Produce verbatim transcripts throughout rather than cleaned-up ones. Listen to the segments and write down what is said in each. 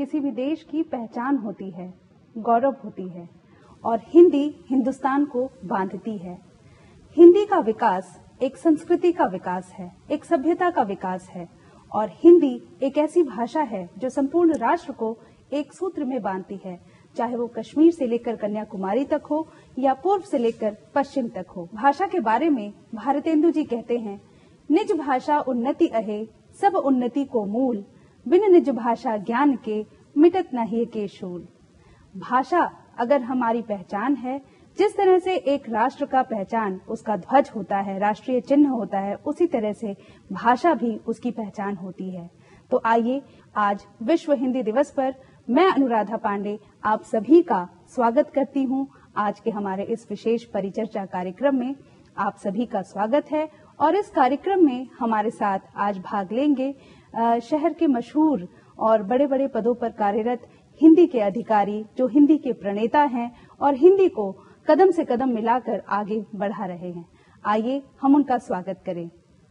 किसी भी देश की पहचान होती है, गौरव होती है, और हिंदी हिंदुस्तान को बांधती है। हिंदी का विकास एक संस्कृति का विकास है, एक सभ्यता का विकास है, और हिंदी एक ऐसी भाषा है जो संपूर्ण राष्ट्र को एक सूत्र में बांधती है, चाहे वो कश्मीर से लेकर कन्याकुमारी तक हो या पूर्व से लेकर पश्चिम तक हो। भाषा के बारे में भारतेंदु जी कहते हैं, निज भाषा उन्नति अहे, सब उन्नति को मूल, बिन निज भाषा ज्ञान के, मिटत नहीं के शूल। भाषा अगर हमारी पहचान है, जिस तरह से एक राष्ट्र का पहचान उसका ध्वज होता है, राष्ट्रीय चिन्ह होता है, उसी तरह से भाषा भी उसकी पहचान होती है। तो आइए आज विश्व हिंदी दिवस पर मैं अनुराधा पांडे आप सभी का स्वागत करती हूं। आज के हमारे इस विशेष परिचर्चा कार्यक्रम में आप सभी का स्वागत है, और इस कार्यक्रम में हमारे साथ आज भाग लेंगे शहर के मशहूर और बड़े बड़े पदों पर कार्यरत हिंदी के अधिकारी, जो हिंदी के प्रणेता हैं और हिंदी को कदम से कदम मिलाकर आगे बढ़ा रहे हैं। आइए हम उनका स्वागत करें।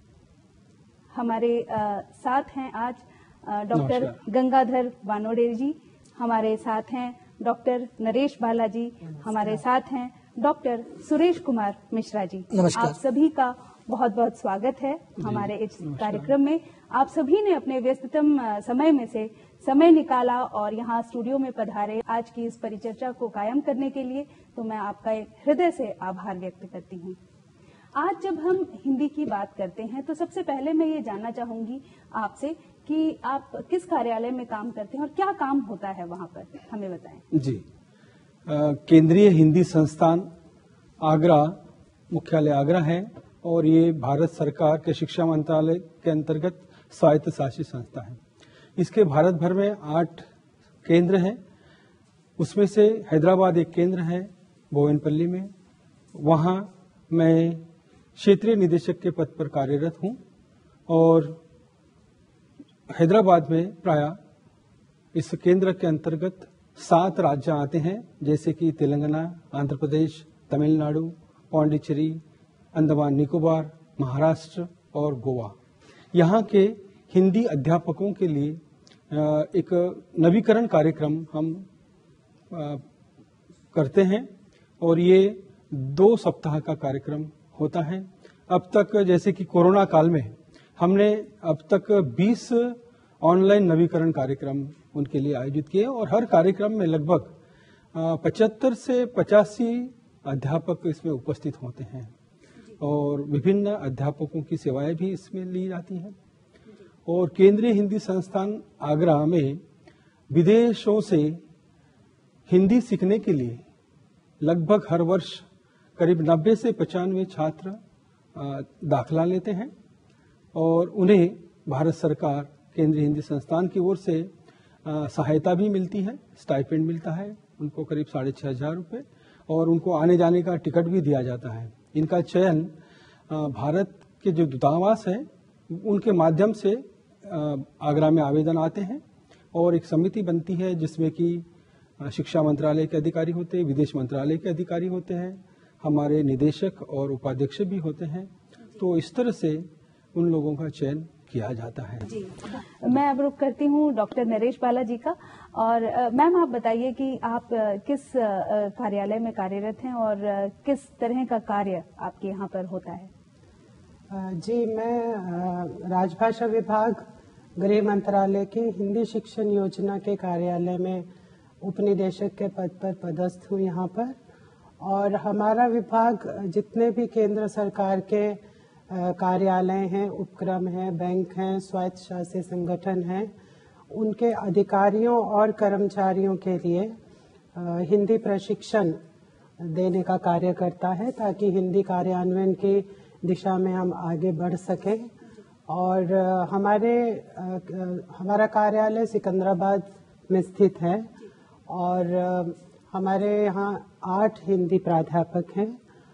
हमारे आ, साथ हैं आज डॉक्टर गंगाधर वानोडेर जी, हमारे साथ हैं डॉक्टर नरेश बाला जी, हमारे साथ हैं डॉक्टर सुरेश कुमार मिश्रा जी। आप सभी का बहुत बहुत स्वागत है हमारे इस कार्यक्रम में। आप सभी ने अपने व्यस्ततम समय में से समय निकाला और यहाँ स्टूडियो में पधारे आज की इस परिचर्चा को कायम करने के लिए, तो मैं आपका एक हृदय से आभार व्यक्त करती हूँ। आज जब हम हिंदी की बात करते हैं तो सबसे पहले मैं ये जानना चाहूंगी आपसे कि आप किस कार्यालय में काम करते हैं और क्या काम होता है वहाँ पर, हमें बताएं। जी, केंद्रीय हिंदी संस्थान आगरा, मुख्यालय आगरा है, और ये भारत सरकार के शिक्षा मंत्रालय के अंतर्गत स्वायत्त शासित संस्था है। इसके भारत भर में आठ केंद्र हैं, उसमें से हैदराबाद एक केंद्र है बोवेनपल्ली में। वहाँ मैं क्षेत्रीय निदेशक के पद पर कार्यरत हूँ, और हैदराबाद में प्रायः इस केंद्र के अंतर्गत सात राज्य आते हैं, जैसे कि तेलंगाना, आंध्र प्रदेश, तमिलनाडु, पौंडीचेरी, अंडमान निकोबार, महाराष्ट्र और गोवा। यहाँ के हिंदी अध्यापकों के लिए एक नवीकरण कार्यक्रम हम करते हैं, और ये दो सप्ताह का कार्यक्रम होता है। अब तक जैसे कि कोरोना काल में हमने अब तक बीस ऑनलाइन नवीकरण कार्यक्रम उनके लिए आयोजित किए, और हर कार्यक्रम में लगभग पचहत्तर से पचासी अध्यापक इसमें उपस्थित होते हैं, और विभिन्न अध्यापकों की सेवाएं भी इसमें ली जाती हैं। और केंद्रीय हिंदी संस्थान आगरा में विदेशों से हिंदी सीखने के लिए लगभग हर वर्ष करीब नब्बे से पचानवे छात्र दाखिला लेते हैं, और उन्हें भारत सरकार केंद्रीय हिंदी संस्थान की ओर से सहायता भी मिलती है, स्टाइपेंड मिलता है उनको करीब साढ़े छह हजार रुपये, और उनको आने जाने का टिकट भी दिया जाता है। इनका चयन भारत के जो दूतावास है उनके माध्यम से आगरा में आवेदन आते हैं, और एक समिति बनती है जिसमें कि शिक्षा मंत्रालय के अधिकारी होते हैं, विदेश मंत्रालय के अधिकारी होते हैं, हमारे निदेशक और उपाध्यक्ष भी होते हैं। तो इस तरह से उन लोगों का चयन किया जाता है। जी, मैं अब रुक करती हूँ डॉक्टर नरेश बाला जी का। और मैम आप बताइए कि आप किस कार्यालय में कार्यरत हैं और किस तरह का कार्य आपके यहाँ पर होता है। जी, मैं राजभाषा विभाग गृह मंत्रालय की हिंदी शिक्षण योजना के कार्यालय में उपनिदेशक के पद पर पदस्थ हूँ यहाँ पर। और हमारा विभाग जितने भी केंद्र सरकार के कार्यालय हैं, उपक्रम हैं, बैंक हैं, स्वायत्त शासित संगठन हैं, उनके अधिकारियों और कर्मचारियों के लिए हिंदी प्रशिक्षण देने का कार्य करता है, ताकि हिंदी कार्यान्वयन की दिशा में हम आगे बढ़ सकें। और हमारे हमारा कार्यालय सिकंदराबाद में स्थित है, और हमारे यहाँ आठ हिंदी प्राध्यापक हैं,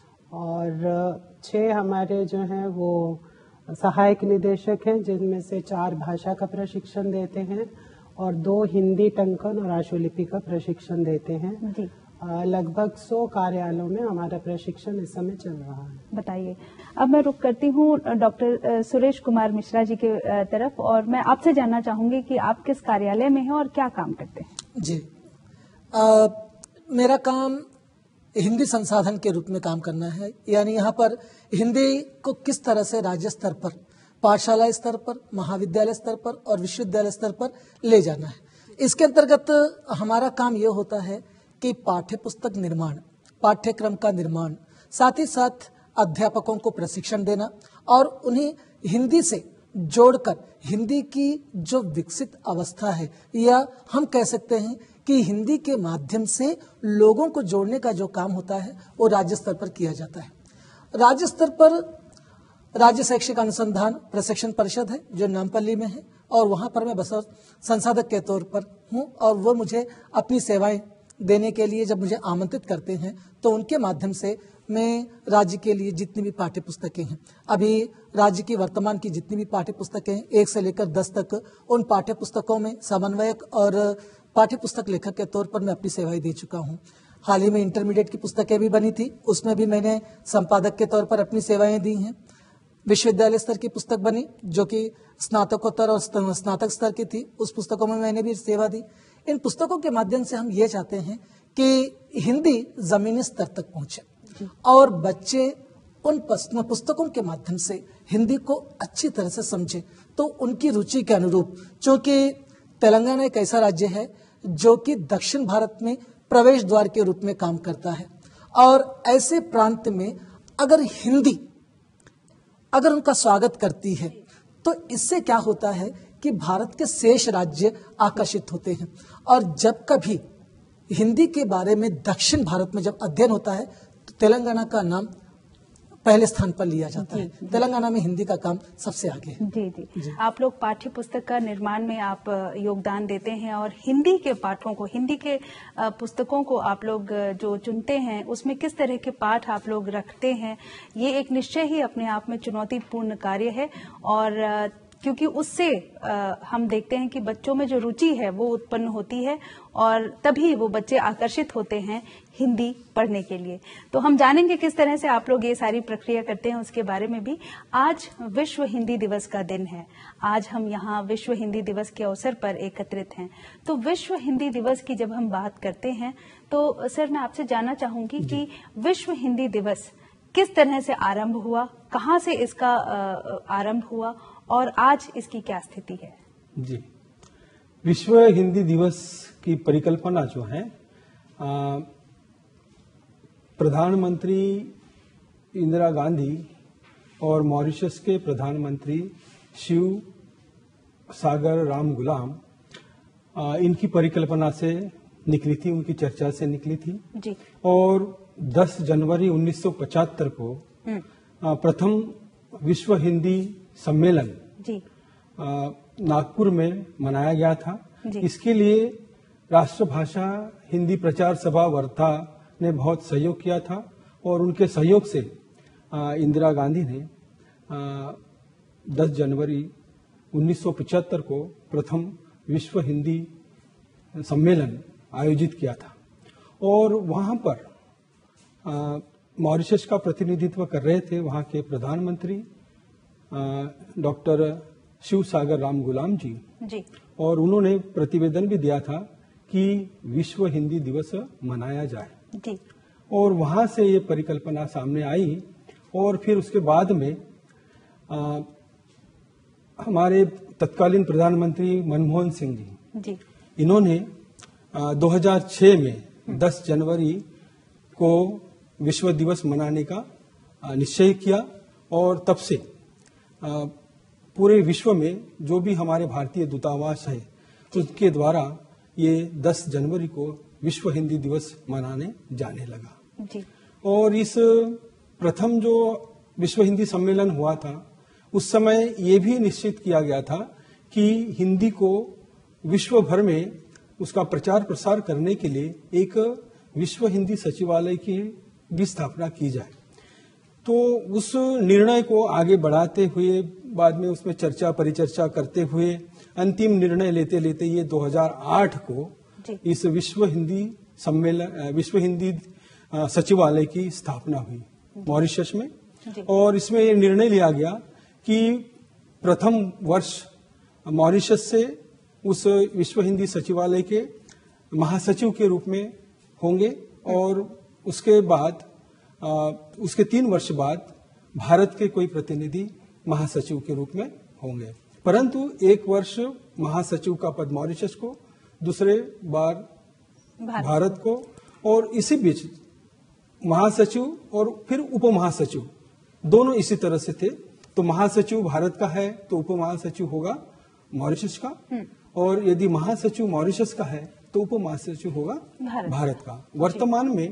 और छह हमारे जो हैं वो सहायक निदेशक हैं, जिनमें से चार भाषा का प्रशिक्षण देते हैं और दो हिंदी टंकन और आशुलिपि का प्रशिक्षण देते हैं। लगभग सौ कार्यालयों में हमारा प्रशिक्षण इस समय चल रहा है। बताइए। अब मैं रुक करती हूँ डॉक्टर सुरेश कुमार मिश्रा जी के तरफ, और मैं आपसे जानना चाहूंगी कि आप किस कार्यालय में हैं और क्या काम करते हैं। जी, आ, मेरा काम हिंदी संसाधन के रूप में काम करना है, यानी यहाँ पर हिंदी को किस तरह से राज्य स्तर पर, पाठशाला स्तर पर, महाविद्यालय स्तर पर और विश्वविद्यालय स्तर पर ले जाना है। इसके अंतर्गत हमारा काम ये होता है कि पाठ्य पुस्तक निर्माण, पाठ्यक्रम का निर्माण, साथ ही साथ अध्यापकों को प्रशिक्षण देना और उन्हें हिंदी से जोड़कर हिंदी की जो विकसित अवस्था है, या हम कह सकते हैं कि हिंदी के माध्यम से लोगों को जोड़ने का जो काम होता है वो राज्य स्तर पर किया जाता है। राज्य स्तर पर राज्य शैक्षिक अनुसंधान प्रशिक्षण परिषद है जो नामपल्ली में है, और वहां पर मैं बस संसाधक के तौर पर हूं, और वो मुझे अपनी सेवाएं देने के लिए जब मुझे आमंत्रित करते हैं तो उनके माध्यम से मैं राज्य के लिए जितनी भी पाठ्य पुस्तकें हैं, अभी राज्य की वर्तमान की जितनी भी पाठ्य पुस्तकें हैं एक से लेकर दस तक, उन पाठ्य पुस्तकों में समन्वयक और पाठ्य पुस्तक लेखक के तौर पर मैं अपनी सेवाएं दे चुका हूं। हाल ही में इंटरमीडिएट की पुस्तकें भी बनी थी, उसमें भी मैंने संपादक के तौर पर अपनी सेवाएं दी हैं। विश्वविद्यालय स्तर की पुस्तक बनी जो कि स्नातकोत्तर और स्नातक स्तर की थी, उस पुस्तकों में मैंने भी सेवा दी। इन पुस्तकों के माध्यम से हम ये चाहते हैं कि हिंदी जमीनी स्तर तक पहुंचे और बच्चे उन पुस्तकों के माध्यम से हिंदी को अच्छी तरह से समझे, तो उनकी रुचि के अनुरूप, चूंकि तेलंगाना एक ऐसा राज्य है जो कि दक्षिण भारत में प्रवेश द्वार के रूप में काम करता है, और ऐसे प्रांत में अगर हिंदी अगर उनका स्वागत करती है तो इससे क्या होता है कि भारत के शेष राज्य आकर्षित होते हैं। और जब कभी हिंदी के बारे में दक्षिण भारत में जब अध्ययन होता है तो तेलंगाना का नाम पहले स्थान पर लिया जाता है। तेलंगाना में हिंदी का काम सबसे आगे है। जी, जी जी आप लोग पाठ्य पुस्तक का निर्माण में आप योगदान देते हैं, और हिंदी के पाठों को, हिंदी के पुस्तकों को आप लोग जो चुनते हैं उसमें किस तरह के पाठ आप लोग रखते हैं, ये एक निश्चय ही अपने आप में चुनौतीपूर्ण कार्य है। और क्योंकि उससे आ, हम देखते हैं कि बच्चों में जो रुचि है वो उत्पन्न होती है, और तभी वो बच्चे आकर्षित होते हैं हिंदी पढ़ने के लिए। तो हम जानेंगे किस तरह से आप लोग ये सारी प्रक्रिया करते हैं उसके बारे में भी। आज विश्व हिंदी दिवस का दिन है, आज हम यहाँ विश्व हिंदी दिवस के अवसर पर एकत्रित हैं। तो विश्व हिंदी दिवस की जब हम बात करते हैं तो सर मैं आपसे जानना चाहूंगी कि विश्व हिंदी दिवस किस तरह से आरंभ हुआ, कहाँ से इसका आरंभ हुआ और आज इसकी क्या स्थिति है। जी, विश्व हिंदी दिवस की परिकल्पना जो है प्रधानमंत्री इंदिरा गांधी और मॉरिशस के प्रधानमंत्री शिव सागर राम गुलाम, इनकी परिकल्पना से निकली थी, उनकी चर्चा से निकली थी। जी। और दस जनवरी उन्नीस सौ पचहत्तर को प्रथम विश्व हिंदी सम्मेलन जी नागपुर में मनाया गया था। इसके लिए राष्ट्रभाषा हिंदी प्रचार सभा वर्धा ने बहुत सहयोग किया था, और उनके सहयोग से इंदिरा गांधी ने दस जनवरी उन्नीस सौ पचहत्तर को प्रथम विश्व हिंदी सम्मेलन आयोजित किया था। और वहां पर मॉरिशस का प्रतिनिधित्व कर रहे थे वहां के प्रधानमंत्री डॉक्टर शिव सागर राम गुलाम जी, जी और उन्होंने प्रतिवेदन भी दिया था कि विश्व हिंदी दिवस मनाया जाए। जी। और वहां से ये परिकल्पना सामने आई, और फिर उसके बाद में आ, हमारे तत्कालीन प्रधानमंत्री मनमोहन सिंह जी, जी इन्होंने आ, दो हज़ार छह में दस जनवरी को विश्व दिवस मनाने का निश्चय किया, और तब से आ, पूरे विश्व में जो भी हमारे भारतीय दूतावास है उसके द्वारा ये दस जनवरी को विश्व हिंदी दिवस मनाने जाने लगा। जी। और इस प्रथम जो विश्व हिंदी सम्मेलन हुआ था उस समय ये भी निश्चित किया गया था कि हिंदी को विश्व भर में उसका प्रचार प्रसार करने के लिए एक विश्व हिंदी सचिवालय की भी स्थापना की जाए। तो उस निर्णय को आगे बढ़ाते हुए, बाद में उसमें चर्चा परिचर्चा करते हुए अंतिम निर्णय लेते लेते ये दो हज़ार आठ को इस विश्व हिंदी सम्मेलन विश्व हिंदी सचिवालय की स्थापना हुई मॉरिशस में। और इसमें ये निर्णय लिया गया कि प्रथम वर्ष मॉरिशस से उस विश्व हिंदी सचिवालय के महासचिव के रूप में होंगे और उसके बाद उसके तीन वर्ष बाद भारत के कोई प्रतिनिधि महासचिव के रूप में होंगे। परंतु एक वर्ष महासचिव का पद मॉरिशस को, दूसरे बार भारत, भारत को, और इसी बीच महासचिव और फिर उप महासचिव दोनों इसी तरह से थे। तो महासचिव भारत का है तो उप महासचिव होगा मॉरिशस का, और यदि महासचिव मॉरिशस का है तो उप महासचिव होगा भारत, भारत का। वर्तमान में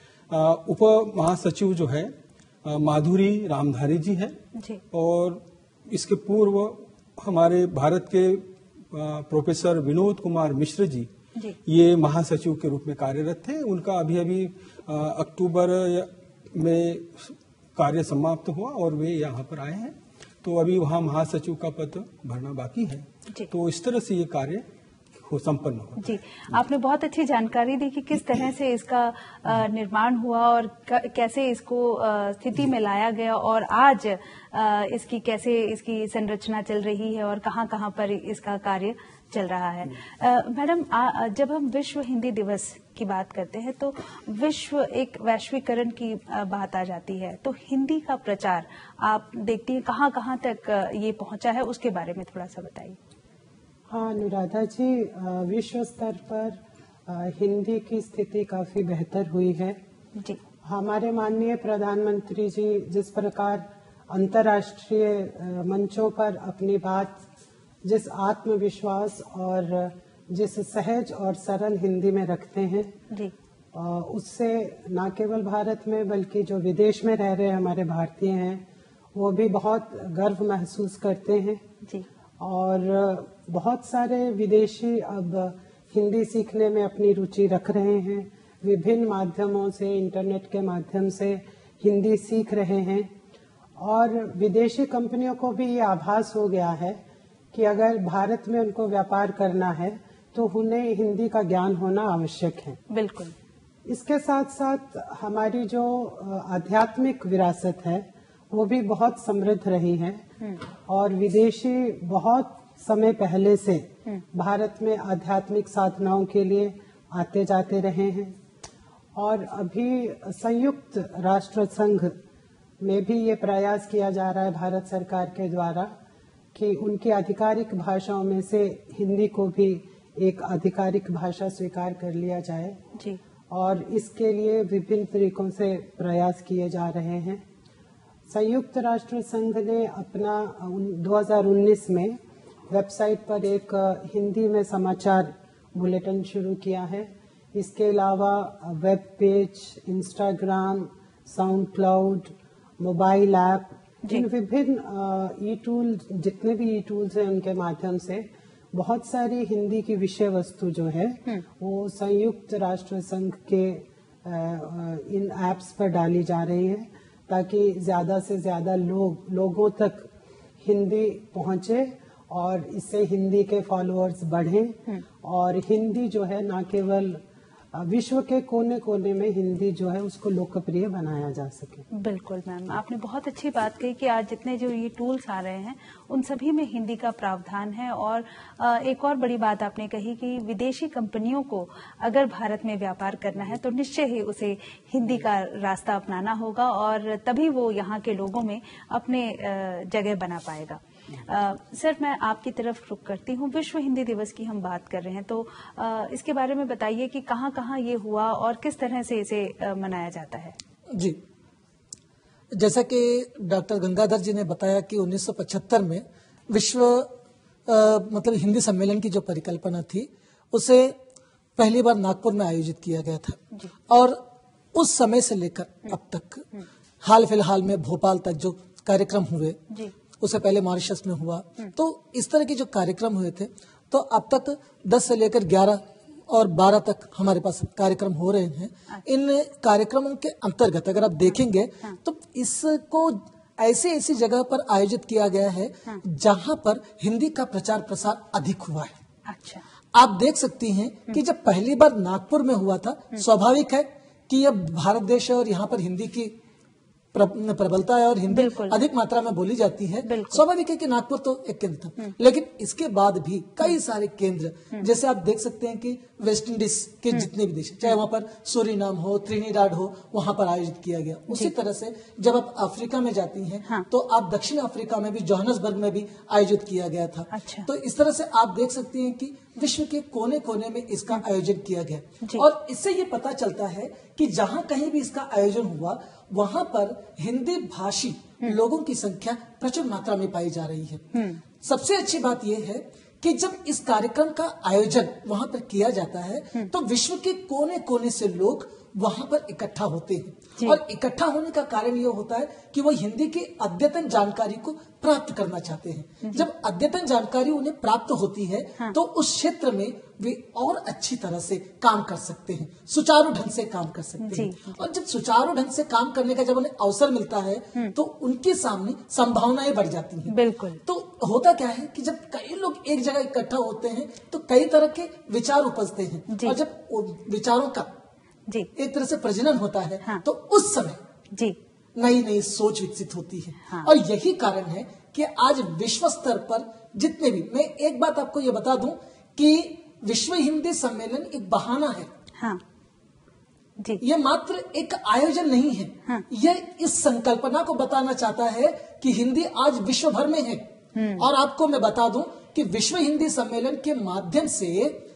उप महासचिव जो है माधुरी रामधारी जी है जी। और इसके पूर्व हमारे भारत के प्रोफेसर विनोद कुमार मिश्र जी, जी ये महासचिव के रूप में कार्यरत थे। उनका अभी अभी अक्टूबर में कार्य समाप्त हुआ और वे यहाँ पर आए हैं, तो अभी वहाँ महासचिव का पद भरना बाकी है। तो इस तरह से ये कार्य हो संपन्न हो। जी, आपने बहुत अच्छी जानकारी दी कि किस तरह से इसका निर्माण हुआ और कैसे इसको स्थिति में लाया गया और आज इसकी कैसे इसकी संरचना चल रही है और कहाँ कहाँ पर इसका कार्य चल रहा है। मैडम, जब हम विश्व हिंदी दिवस की बात करते हैं तो विश्व एक वैश्वीकरण की बात आ जाती है, तो हिंदी का प्रचार आप देखती हैं कहाँ कहाँ तक ये पहुंचा है, उसके बारे में थोड़ा सा बताइए। हाँ अनुराधा जी, विश्व स्तर पर हिंदी की स्थिति काफी बेहतर हुई है जी। हमारे माननीय प्रधानमंत्री जी जिस प्रकार अंतर्राष्ट्रीय मंचों पर अपनी बात जिस आत्मविश्वास और जिस सहज और सरल हिंदी में रखते हैं जी, उससे न केवल भारत में बल्कि जो विदेश में रह रहे हमारे भारतीय हैं वो भी बहुत गर्व महसूस करते हैं जी। और बहुत सारे विदेशी अब हिंदी सीखने में अपनी रुचि रख रहे हैं, विभिन्न माध्यमों से, इंटरनेट के माध्यम से हिंदी सीख रहे हैं। और विदेशी कंपनियों को भी ये आभास हो गया है कि अगर भारत में उनको व्यापार करना है तो उन्हें हिंदी का ज्ञान होना आवश्यक है। बिल्कुल। इसके साथ साथ हमारी जो आध्यात्मिक विरासत है वो भी बहुत समृद्ध रही है और विदेशी बहुत समय पहले से भारत में आध्यात्मिक साधनाओं के लिए आते जाते रहे हैं। और अभी संयुक्त राष्ट्र संघ में भी ये प्रयास किया जा रहा है भारत सरकार के द्वारा कि उनकी आधिकारिक भाषाओं में से हिंदी को भी एक आधिकारिक भाषा स्वीकार कर लिया जाए जी। और इसके लिए विभिन्न तरीकों से प्रयास किए जा रहे हैं। संयुक्त राष्ट्र संघ ने अपना दो हज़ार उन्नीस में वेबसाइट पर एक हिंदी में समाचार बुलेटिन शुरू किया है। इसके अलावा web page, Instagram, SoundCloud, mobile app, इन विभिन्न ई टूल जितने भी ई टूल्स हैं उनके माध्यम से बहुत सारी हिंदी की विषय वस्तु जो है वो संयुक्त राष्ट्र संघ के इन एप्स पर डाली जा रही है ताकि ज्यादा से ज्यादा लोग लोगों तक हिंदी पहुंचे और इससे हिंदी के फॉलोअर्स बढ़ें और हिंदी जो है न केवल विश्व के कोने कोने में हिंदी जो है उसको लोकप्रिय बनाया जा सके। बिल्कुल मैम, आपने बहुत अच्छी बात कही कि आज जितने जो ये टूल्स आ रहे हैं उन सभी में हिंदी का प्रावधान है। और एक और बड़ी बात आपने कही कि विदेशी कंपनियों को अगर भारत में व्यापार करना है तो निश्चय ही उसे हिंदी का रास्ता अपनाना होगा और तभी वो यहाँ के लोगों में अपने जगह बना पाएगा। आ, सर, मैं आपकी तरफ रुख करती हूँ। विश्व हिंदी दिवस की हम बात कर रहे हैं तो आ, इसके बारे में बताइए कि कहाँ कहाँ ये हुआ और किस तरह से इसे आ, मनाया जाता है। जी, जैसा कि डॉक्टर गंगाधर जी ने बताया कि उन्नीस सौ पचहत्तर में विश्व आ, मतलब हिंदी सम्मेलन की जो परिकल्पना थी उसे पहली बार नागपुर में आयोजित किया गया था और उस समय से लेकर अब तक हाल फिलहाल में भोपाल तक जो कार्यक्रम हुए उससे पहले मॉरिशस में हुआ, तो इस तरह के जो कार्यक्रम हुए थे तो अब तक दस से लेकर ग्यारह और बारह तक हमारे पास कार्यक्रम हो रहे हैं। इन कार्यक्रमों के अंतर्गत अगर आप देखेंगे तो इसको ऐसी ऐसी जगह पर आयोजित किया गया है जहां पर हिंदी का प्रचार प्रसार अधिक हुआ है। अच्छा। आप देख सकती हैं कि जब पहली बार नागपुर में हुआ था, स्वाभाविक है कि यह भारत देश है और यहाँ पर हिंदी की प्रबलता है और हिंदी अधिक मात्रा में बोली जाती है। स्वाभाविक है कि नागपुर तो एक केंद्र था, लेकिन इसके बाद भी कई सारे केंद्र, जैसे आप देख सकते हैं कि वेस्ट इंडीज के जितने भी देश, चाहे वहां पर सूरीनाम हो, त्रिनिडाद हो, वहां पर आयोजित किया गया। उसी तरह से जब आप अफ्रीका में जाती हैं, हाँ। तो आप दक्षिण अफ्रीका में भी, जोहान्सबर्ग में भी आयोजित किया गया था। अच्छा। तो इस तरह से आप देख सकती हैं कि विश्व के कोने कोने में इसका आयोजन किया गया और इससे ये पता चलता है कि जहां कहीं भी इसका आयोजन हुआ वहां पर हिंदी भाषी लोगों की संख्या प्रचुर मात्रा में पाई जा रही है। सबसे अच्छी बात यह है कि जब इस कार्यक्रम का आयोजन वहां पर किया जाता है तो विश्व के कोने कोने से लोग वहां पर इकट्ठा होते हैं और इकट्ठा होने का कारण यह होता है कि वो हिंदी की अद्यतन जानकारी को प्राप्त करना चाहते हैं। जब अद्यतन जानकारी उन्हें प्राप्त होती है, हाँ। तो उस क्षेत्र में वे और अच्छी तरह से काम कर सकते हैं, सुचारू ढंग से काम कर सकते जी, हैं जी। और जब सुचारू ढंग से काम करने का जब उन्हें अवसर मिलता है तो उनके सामने संभावनाएं बढ़ जाती हैं। बिल्कुल। तो होता क्या है कि जब कई लोग एक जगह इकट्ठा होते हैं तो कई तरह के विचार उपजते हैं और जब विचारों का जी एक तरह से प्रजनन होता है, हाँ। तो उस समय जी नई नई सोच विकसित होती है, हाँ। और यही कारण है कि आज विश्व स्तर पर जितने भी, मैं एक बात आपको ये बता दूं कि विश्व हिंदी सम्मेलन एक बहाना है, हाँ। जी। ये मात्र एक आयोजन नहीं है, हाँ। यह इस संकल्पना को बताना चाहता है कि हिंदी आज विश्व भर में है। और आपको मैं बता दूं कि विश्व हिंदी सम्मेलन के माध्यम से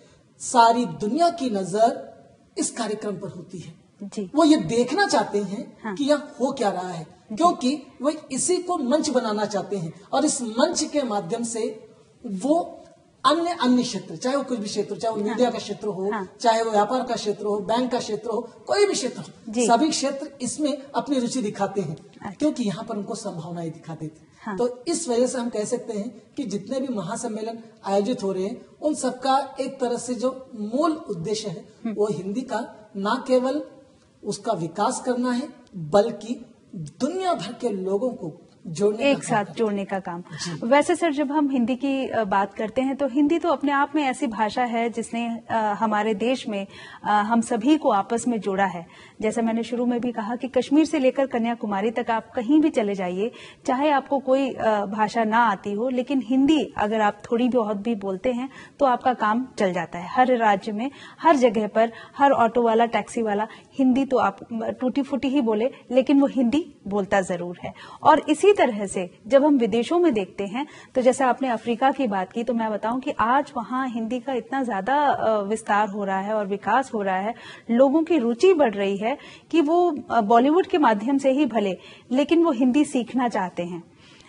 सारी दुनिया की नजर इस कार्यक्रम पर होती है जी। वो ये देखना चाहते हैं, हाँ। कि यहाँ हो क्या रहा है, क्योंकि वो इसी को मंच बनाना चाहते हैं और इस मंच के माध्यम से वो अन्य अन्य क्षेत्र, चाहे वो कुछ भी क्षेत्र, चाहे वो हाँ। मीडिया का क्षेत्र हो, हाँ। चाहे वो व्यापार का क्षेत्र हो, बैंक का क्षेत्र हो, कोई भी क्षेत्र हो, सभी क्षेत्र इसमें अपनी रुचि दिखाते हैं, अच्छा। क्योंकि यहाँ पर उनको संभावनाएं दिखा देती। हाँ। तो इस वजह से हम कह सकते हैं कि जितने भी महासम्मेलन आयोजित हो रहे हैं उन सबका एक तरह से जो मूल उद्देश्य है वो हिंदी का न केवल उसका विकास करना है बल्कि दुनिया भर के लोगों को जोड़ने एक साथ जोड़ने का काम। वैसे सर, जब हम हिंदी की बात करते हैं तो हिंदी तो अपने आप में ऐसी भाषा है जिसने हमारे देश में हम सभी को आपस में जोड़ा है। जैसे मैंने शुरू में भी कहा कि कश्मीर से लेकर कन्याकुमारी तक आप कहीं भी चले जाइए, चाहे आपको कोई भाषा ना आती हो, लेकिन हिंदी अगर आप थोड़ी बहुत भी बोलते हैं तो आपका काम चल जाता है। हर राज्य में, हर जगह पर, हर ऑटो वाला, टैक्सी वाला हिंदी तो आप टूटी फूटी ही बोले, लेकिन वो हिंदी बोलता जरूर है। और इसी तरह से जब हम विदेशों में देखते हैं तो जैसे आपने अफ्रीका की बात की, तो मैं बताऊं कि आज वहां हिंदी का इतना ज्यादा विस्तार हो रहा है और विकास हो रहा है, लोगों की रुचि बढ़ रही है कि वो बॉलीवुड के माध्यम से ही भले, लेकिन वो हिंदी सीखना चाहते हैं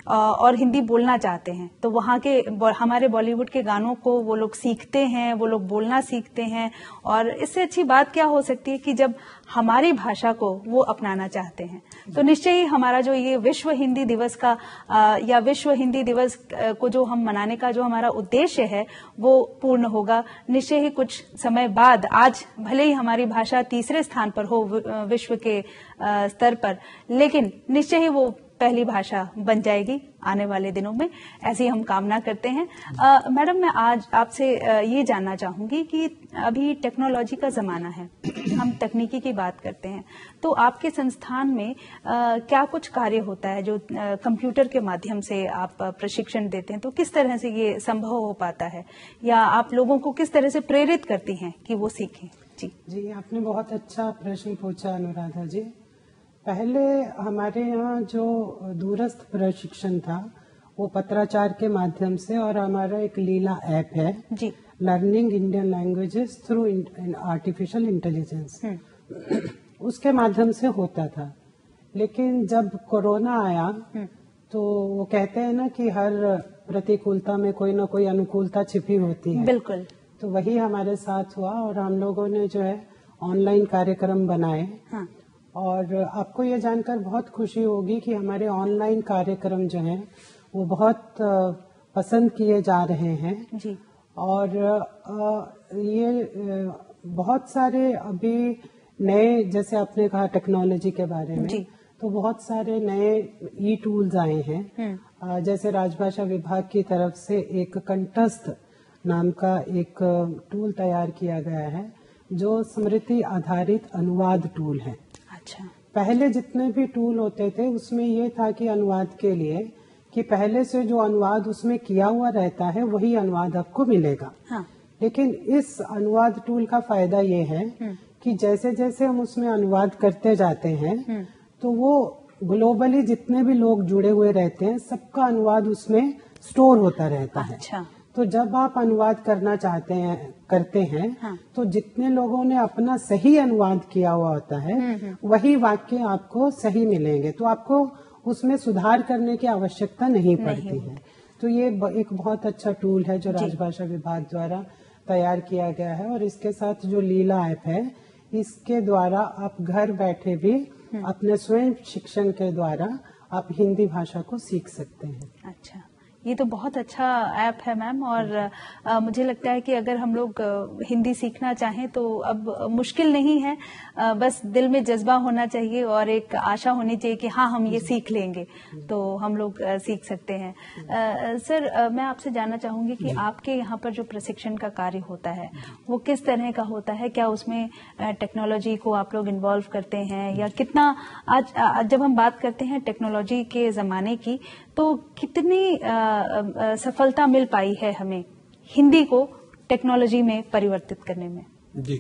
और हिंदी बोलना चाहते हैं। तो वहाँ के हमारे बॉलीवुड के गानों को वो लोग सीखते हैं, वो लोग बोलना सीखते हैं। और इससे अच्छी बात क्या हो सकती है कि जब हमारी भाषा को वो अपनाना चाहते हैं तो निश्चय ही हमारा जो ये विश्व हिंदी दिवस का आ, या विश्व हिंदी दिवस को जो हम मनाने का जो हमारा उद्देश्य है वो पूर्ण होगा। निश्चय ही कुछ समय बाद, आज भले ही हमारी भाषा तीसरे स्थान पर हो विश्व के स्तर पर, लेकिन निश्चय ही वो पहली भाषा बन जाएगी आने वाले दिनों में, ऐसी हम कामना करते हैं। आ, मैडम, मैं आज आपसे ये जानना चाहूंगी कि अभी टेक्नोलॉजी का जमाना है, हम तकनीकी की बात करते हैं, तो आपके संस्थान में आ, क्या कुछ कार्य होता है जो आ, कंप्यूटर के माध्यम से आप प्रशिक्षण देते हैं, तो किस तरह से ये संभव हो पाता है, या आप लोगों को किस तरह से प्रेरित करती हैं कि वो सीखें? जी जी, आपने बहुत अच्छा प्रश्न पूछा अनुराधा जी। पहले हमारे यहाँ जो दूरस्थ प्रशिक्षण था वो पत्राचार के माध्यम से, और हमारा एक लीला ऐप है जी, learning Indian languages through artificial intelligence, उसके माध्यम से होता था। लेकिन जब कोरोना आया तो वो कहते हैं ना कि हर प्रतिकूलता में कोई ना कोई अनुकूलता छिपी होती है। बिल्कुल। तो वही हमारे साथ हुआ और हम लोगों ने जो है ऑनलाइन कार्यक्रम बनाए। हाँ। और आपको ये जानकर बहुत खुशी होगी कि हमारे ऑनलाइन कार्यक्रम जो हैं वो बहुत पसंद किए जा रहे हैं जी। और ये बहुत सारे अभी नए, जैसे आपने कहा टेक्नोलॉजी के बारे में जी। तो बहुत सारे नए ई टूल्स आए हैं। जैसे राजभाषा विभाग की तरफ से एक कंठस्थ नाम का एक टूल तैयार किया गया है जो स्मृति आधारित अनुवाद टूल है। अच्छा। पहले जितने भी टूल होते थे उसमें ये था कि अनुवाद के लिए कि पहले से जो अनुवाद उसमें किया हुआ रहता है वही अनुवाद आपको मिलेगा। हाँ। लेकिन इस अनुवाद टूल का फायदा ये है कि जैसे जैसे हम उसमें अनुवाद करते जाते हैं तो वो ग्लोबली जितने भी लोग जुड़े हुए रहते हैं सबका अनुवाद उसमें स्टोर होता रहता है। अच्छा। तो जब आप अनुवाद करना चाहते हैं करते हैं हाँ। तो जितने लोगों ने अपना सही अनुवाद किया हुआ होता है वही वाक्य आपको सही मिलेंगे, तो आपको उसमें सुधार करने की आवश्यकता नहीं पड़ती है। तो ये एक बहुत अच्छा टूल है जो राजभाषा विभाग द्वारा तैयार किया गया है। और इसके साथ जो लीला ऐप है इसके द्वारा आप घर बैठे भी अपने स्वयं शिक्षण के द्वारा आप हिंदी भाषा को सीख सकते हैं। अच्छा, ये तो बहुत अच्छा ऐप है मैम। और आ, मुझे लगता है कि अगर हम लोग हिंदी सीखना चाहें तो अब मुश्किल नहीं है, आ, बस दिल में जज्बा होना चाहिए और एक आशा होनी चाहिए कि हाँ हम ये सीख लेंगे तो हम लोग आ, सीख सकते हैं। आ, सर आ, मैं आपसे जानना चाहूंगी कि आपके यहाँ पर जो प्रशिक्षण का कार्य होता है वो किस तरह का होता है? क्या उसमें टेक्नोलॉजी को आप लोग इन्वॉल्व करते हैं या कितना? आज, आज जब हम बात करते हैं टेक्नोलॉजी के जमाने की तो कितनी आ, आ, सफलता मिल पाई है हमें हिंदी को टेक्नोलॉजी में परिवर्तित करने में? जी,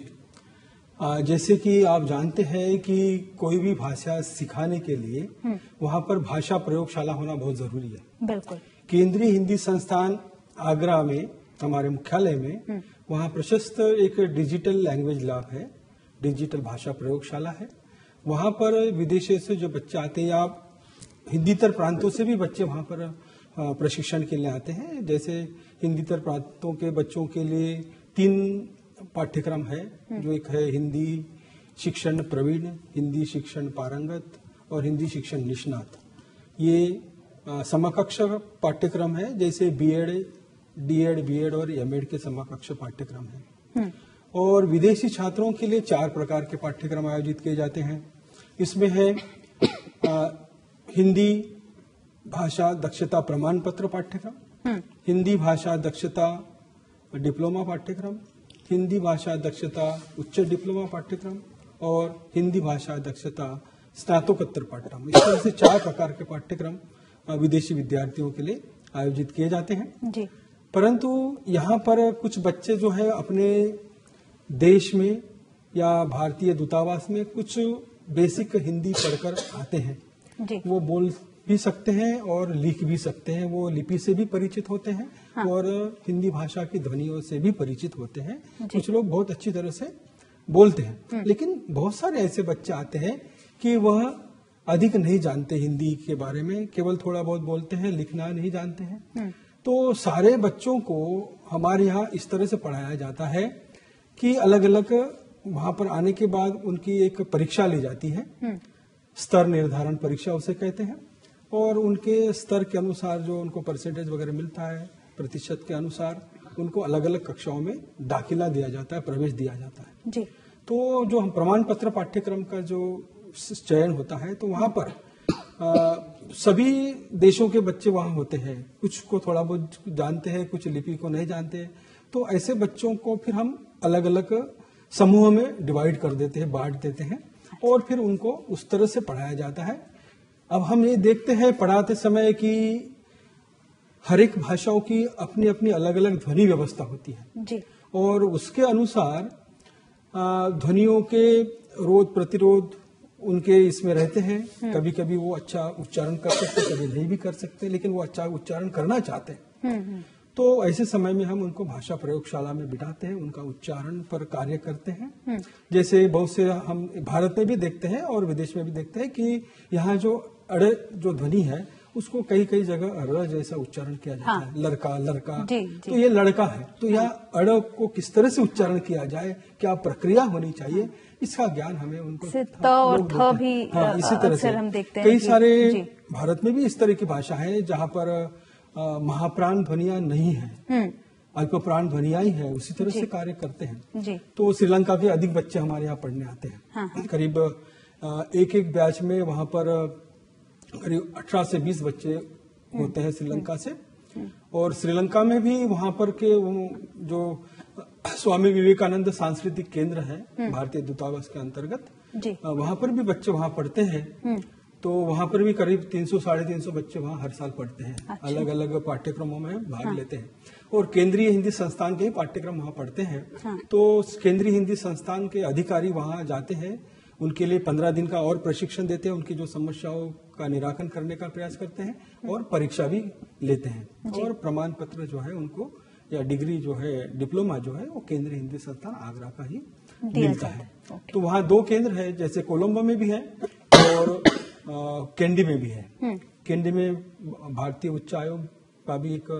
आ, जैसे कि आप जानते हैं कि कोई भी भाषा सिखाने के लिए वहाँ पर भाषा प्रयोगशाला होना बहुत जरूरी है। बिल्कुल। केंद्रीय हिंदी संस्थान आगरा में हमारे मुख्यालय में वहाँ प्रशस्त एक डिजिटल लैंग्वेज लैब है, डिजिटल भाषा प्रयोगशाला है। वहाँ पर विदेशों से जो बच्चे आते हैं या हिंदीतर प्रांतों से भी बच्चे वहाँ पर प्रशिक्षण के लिए आते हैं। जैसे हिंदीतर प्रांतों के बच्चों के लिए तीन पाठ्यक्रम है, जो एक है हिंदी शिक्षण प्रवीण, हिंदी शिक्षण पारंगत और हिंदी शिक्षण निष्णात। ये समकक्ष पाठ्यक्रम है, जैसे बीएड, डीएड, बीएड और एमएड के समकक्ष पाठ्यक्रम है। और विदेशी छात्रों के लिए चार प्रकार के पाठ्यक्रम आयोजित किए जाते हैं। इसमें है आ, हिंदी भाषा दक्षता प्रमाण पत्र पाठ्यक्रम, हिंदी भाषा दक्षता डिप्लोमा पाठ्यक्रम, हिंदी भाषा दक्षता उच्च डिप्लोमा पाठ्यक्रम और हिंदी भाषा दक्षता स्नातकोत्तर पाठ्यक्रम। इस तरह से चार प्रकार के पाठ्यक्रम विदेशी विद्यार्थियों के लिए आयोजित किए जाते हैं। जी। परंतु यहाँ पर कुछ बच्चे जो है अपने देश में या भारतीय दूतावास में कुछ बेसिक हिंदी पढ़कर आते हैं। जी। वो बोल भी सकते हैं और लिख भी सकते हैं, वो लिपि से भी परिचित होते हैं। हाँ। और हिंदी भाषा की ध्वनियों से भी परिचित होते हैं। कुछ लोग बहुत अच्छी तरह से बोलते हैं, लेकिन बहुत सारे ऐसे बच्चे आते हैं कि वह अधिक नहीं जानते हिंदी के बारे में, केवल थोड़ा बहुत बोलते हैं, लिखना नहीं जानते हैं। तो सारे बच्चों को हमारे यहाँ इस तरह से पढ़ाया जाता है कि अलग अलग वहां पर आने के बाद उनकी एक परीक्षा ली जाती है, स्तर निर्धारण परीक्षा उसे कहते हैं। और उनके स्तर के अनुसार जो उनको परसेंटेज वगैरह मिलता है, प्रतिशत के अनुसार उनको अलग अलग कक्षाओं में दाखिला दिया जाता है, प्रवेश दिया जाता है। जी। तो जो हम प्रमाण पत्र पाठ्यक्रम का जो चयन होता है तो वहां पर आ, सभी देशों के बच्चे वहां होते हैं। कुछ को थोड़ा बहुत जानते हैं, कुछ लिपि को नहीं जानते। तो ऐसे बच्चों को फिर हम अलग अलग समूह में डिवाइड कर देते हैं, बांट देते हैं और फिर उनको उस तरह से पढ़ाया जाता है। अब हम ये देखते हैं पढ़ाते समय कि हर एक भाषाओं की अपनी अपनी अलग अलग ध्वनि व्यवस्था होती है। जी। और उसके अनुसार ध्वनियों के रोध प्रतिरोध उनके इसमें रहते हैं। कभी कभी वो अच्छा उच्चारण कर सकते, कभी नहीं भी कर सकते, लेकिन वो अच्छा उच्चारण करना चाहते हैं। तो ऐसे समय में हम उनको भाषा प्रयोगशाला में बिठाते हैं, उनका उच्चारण पर कार्य करते हैं। जैसे बहुत से हम भारत में भी देखते हैं और विदेश में भी देखते हैं कि यहाँ जो अड़ जो ध्वनि है उसको कई कई जगह र जैसा उच्चारण किया जाता हाँ। है, लड़का लड़का। जी, जी। तो ये लड़का है, तो यहाँ अड़ को किस तरह से उच्चारण किया जाए, क्या प्रक्रिया होनी चाहिए, इसका ज्ञान हमें उनको त और थ भी हाँ, इसी तरह से हम देखते हैं। कई सारे भारत में भी इस तरह की भाषा है जहाँ पर महाप्राण ध्वनिया नहीं है, अल्प प्राण ध्वनिया ही है, उसी तरह से कार्य करते हैं। जी। तो श्रीलंका के अधिक बच्चे हमारे यहाँ पढ़ने आते हैं। हाँ। करीब एक एक बैच में वहां पर करीब अठारह से बीस बच्चे होते हैं श्रीलंका से। और श्रीलंका में भी वहां पर के वो जो स्वामी विवेकानंद सांस्कृतिक केंद्र है भारतीय दूतावास के अंतर्गत, वहां पर भी बच्चे वहां पढ़ते हैं। तो वहां पर भी करीब तीन सौ साढ़े तीन सौ बच्चे वहां हर साल पढ़ते हैं। अच्छा। अलग अलग पाठ्यक्रमों में भाग हाँ। लेते हैं और केंद्रीय हिंदी संस्थान के ही पाठ्यक्रम वहां पढ़ते हैं। हाँ। तो केंद्रीय हिंदी संस्थान के अधिकारी वहां जाते हैं, उनके लिए पंद्रह दिन का और प्रशिक्षण देते हैं, उनकी जो समस्याओं का निराकरण करने का प्रयास करते हैं और परीक्षा भी लेते हैं और प्रमाण पत्र जो है उनको या डिग्री जो है डिप्लोमा जो है वो केंद्रीय हिंदी संस्थान आगरा का ही मिलता है। तो वहाँ दो केंद्र है, जैसे कोलंबो में भी है और कैंडी में भी है। कैंडी में भारतीय उच्च आयोग का भी एक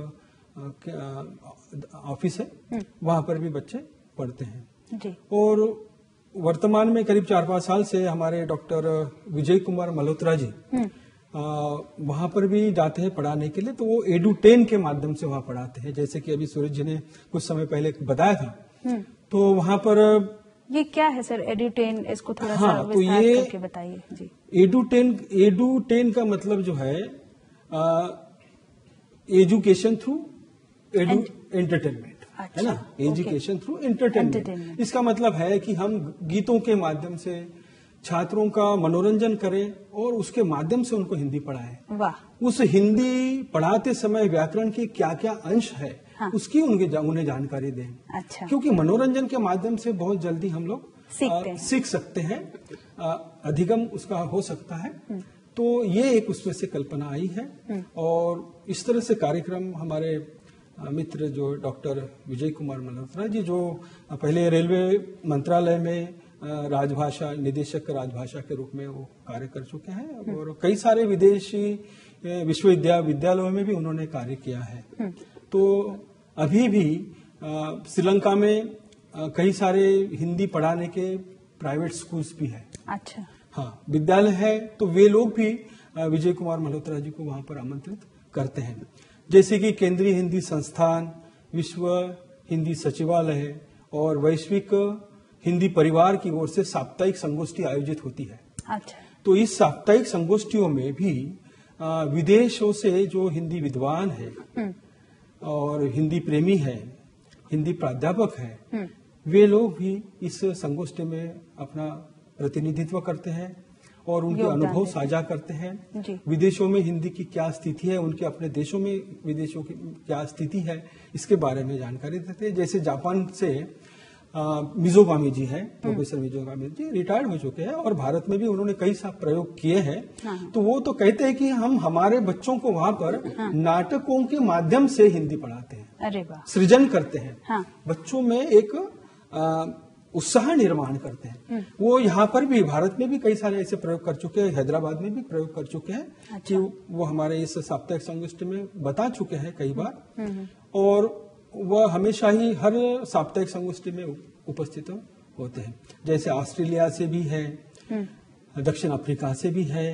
ऑफिस है, वहां पर भी बच्चे पढ़ते हैं जी। और वर्तमान में करीब चार पांच साल से हमारे डॉक्टर विजय कुमार मल्होत्रा जी वहां पर भी जाते हैं पढ़ाने के लिए। तो वो एडुटेन के माध्यम से वहां पढ़ाते हैं, जैसे कि अभी सूरज जी ने कुछ समय पहले बताया था। तो वहां पर ये क्या है सर एडुटेन, इसको थोड़ा हाँ, सा तो विस्तार ये करके बताइए जी। एडुटेन एडुटेन का मतलब जो है एजुकेशन थ्रू एडु एंटरटेनमेंट, है ना, एजुकेशन थ्रू एंटरटेनमेंट। इसका मतलब है कि हम गीतों के माध्यम से छात्रों का मनोरंजन करें और उसके माध्यम से उनको हिंदी पढ़ाएं। वाह। उस हिंदी पढ़ाते समय व्याकरण के क्या क्या अंश है हाँ। उसकी उनके जा, उन्हें जानकारी दें। अच्छा। क्योंकि मनोरंजन के माध्यम से बहुत जल्दी हम लोग सीख सकते हैं, अधिगम उसका हो सकता है। तो ये एक उसमें से कल्पना आई है और इस तरह से कार्यक्रम हमारे मित्र जो डॉक्टर विजय कुमार मल्होत्रा जी, जो पहले रेलवे मंत्रालय में राजभाषा निदेशक राजभाषा के रूप में वो कार्य कर चुके हैं और कई सारे विदेशी विश्वविद्यालय विद्यालयों में भी उन्होंने कार्य किया है। तो अभी भी श्रीलंका में कई सारे हिंदी पढ़ाने के प्राइवेट स्कूल्स भी है। अच्छा। हाँ, विद्यालय है। तो वे लोग भी विजय कुमार मल्होत्रा जी को वहां पर आमंत्रित करते हैं, जैसे कि केंद्रीय हिंदी संस्थान, विश्व हिंदी सचिवालय और वैश्विक हिंदी परिवार की ओर से साप्ताहिक संगोष्ठी आयोजित होती है। अच्छा। तो इस साप्ताहिक संगोष्ठियों में भी विदेशों से जो हिंदी विद्वान है और हिंदी प्रेमी है, हिंदी प्राध्यापक है, वे लोग भी इस संगोष्ठी में अपना प्रतिनिधित्व करते हैं और उनके अनुभव साझा करते हैं। विदेशों में हिंदी की क्या स्थिति है, उनके अपने देशों में विदेशों की क्या स्थिति है, इसके बारे में जानकारी देते हैं। जैसे जापान से मिजोगामी जी हैं, प्रोफेसर मिजोगामी जी रिटायर्ड हो चुके हैं और भारत में भी उन्होंने कई सारे प्रयोग किए हैं। हाँ। तो वो तो कहते हैं कि हम हमारे बच्चों को वहां पर हाँ। नाटकों के माध्यम से हिंदी पढ़ाते हैं। अरे वाह। सृजन करते हैं। हाँ। बच्चों में एक आ, उत्साह निर्माण करते हैं। वो यहाँ पर भी भारत में भी कई सारे ऐसे प्रयोग कर चुके हैं, हैदराबाद में भी प्रयोग कर चुके हैं। अच्छा। कि वो हमारे इस साप्ताहिक संगोष्ठी में बता चुके हैं कई बार और वह हमेशा ही हर साप्ताहिक संगोष्ठी में उपस्थित होते हैं। जैसे ऑस्ट्रेलिया से भी है, दक्षिण अफ्रीका से भी है,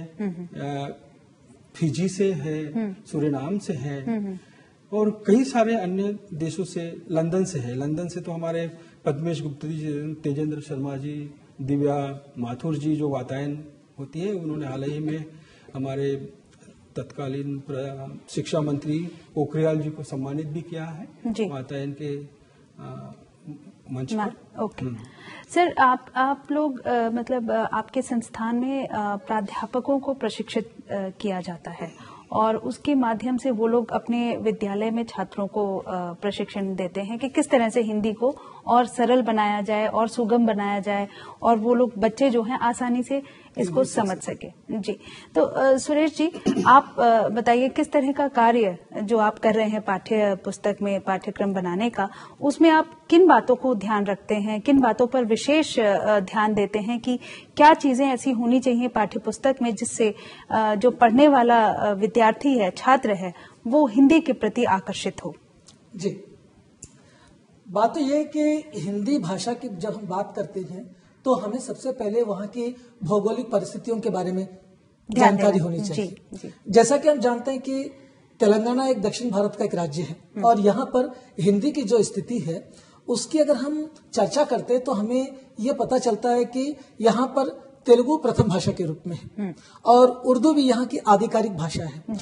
फिजी से है, सूरीनाम से है और कई सारे अन्य देशों से, लंदन से है। लंदन से तो हमारे पद्मेश गुप्ता जी, तेजेंद्र शर्मा जी, दिव्या माथुर जी जो वातायन होती है, उन्होंने हाल ही में हमारे तत्कालीन शिक्षा मंत्री पोखरियाल जी को सम्मानित भी किया है वातायन के मंच पर। ओके सर, आप आप लोग आ, मतलब आ, आपके संस्थान में आ, प्राध्यापकों को प्रशिक्षित आ, किया जाता है और उसके माध्यम से वो लोग अपने विद्यालय में छात्रों को प्रशिक्षण देते हैं कि किस तरह से हिंदी को और सरल बनाया जाए और सुगम बनाया जाए और वो लोग बच्चे जो हैं आसानी से इसको समझ सके। जी, तो सुरेश जी, आप बताइए किस तरह का कार्य जो आप कर रहे हैं पाठ्य पुस्तक में पाठ्यक्रम बनाने का, उसमें आप किन बातों को ध्यान रखते हैं, किन बातों पर विशेष ध्यान देते हैं कि क्या चीजें ऐसी होनी चाहिए पाठ्य पुस्तक में जिससे जो पढ़ने वाला विद्यार्थी है, छात्र है, वो हिंदी के प्रति आकर्षित हो? जी, बात तो ये है कि हिंदी भाषा की जब हम बात करते हैं तो हमें सबसे पहले वहाँ की भौगोलिक परिस्थितियों के बारे में जानकारी होनी चाहिए। जी, जी। जैसा कि हम जानते हैं कि तेलंगाना एक दक्षिण भारत का एक राज्य है और यहाँ पर हिंदी की जो स्थिति है उसकी अगर हम चर्चा करते हैं तो हमें ये पता चलता है कि यहाँ पर तेलुगु प्रथम भाषा के रूप में है और उर्दू भी यहाँ की आधिकारिक भाषा है। जी।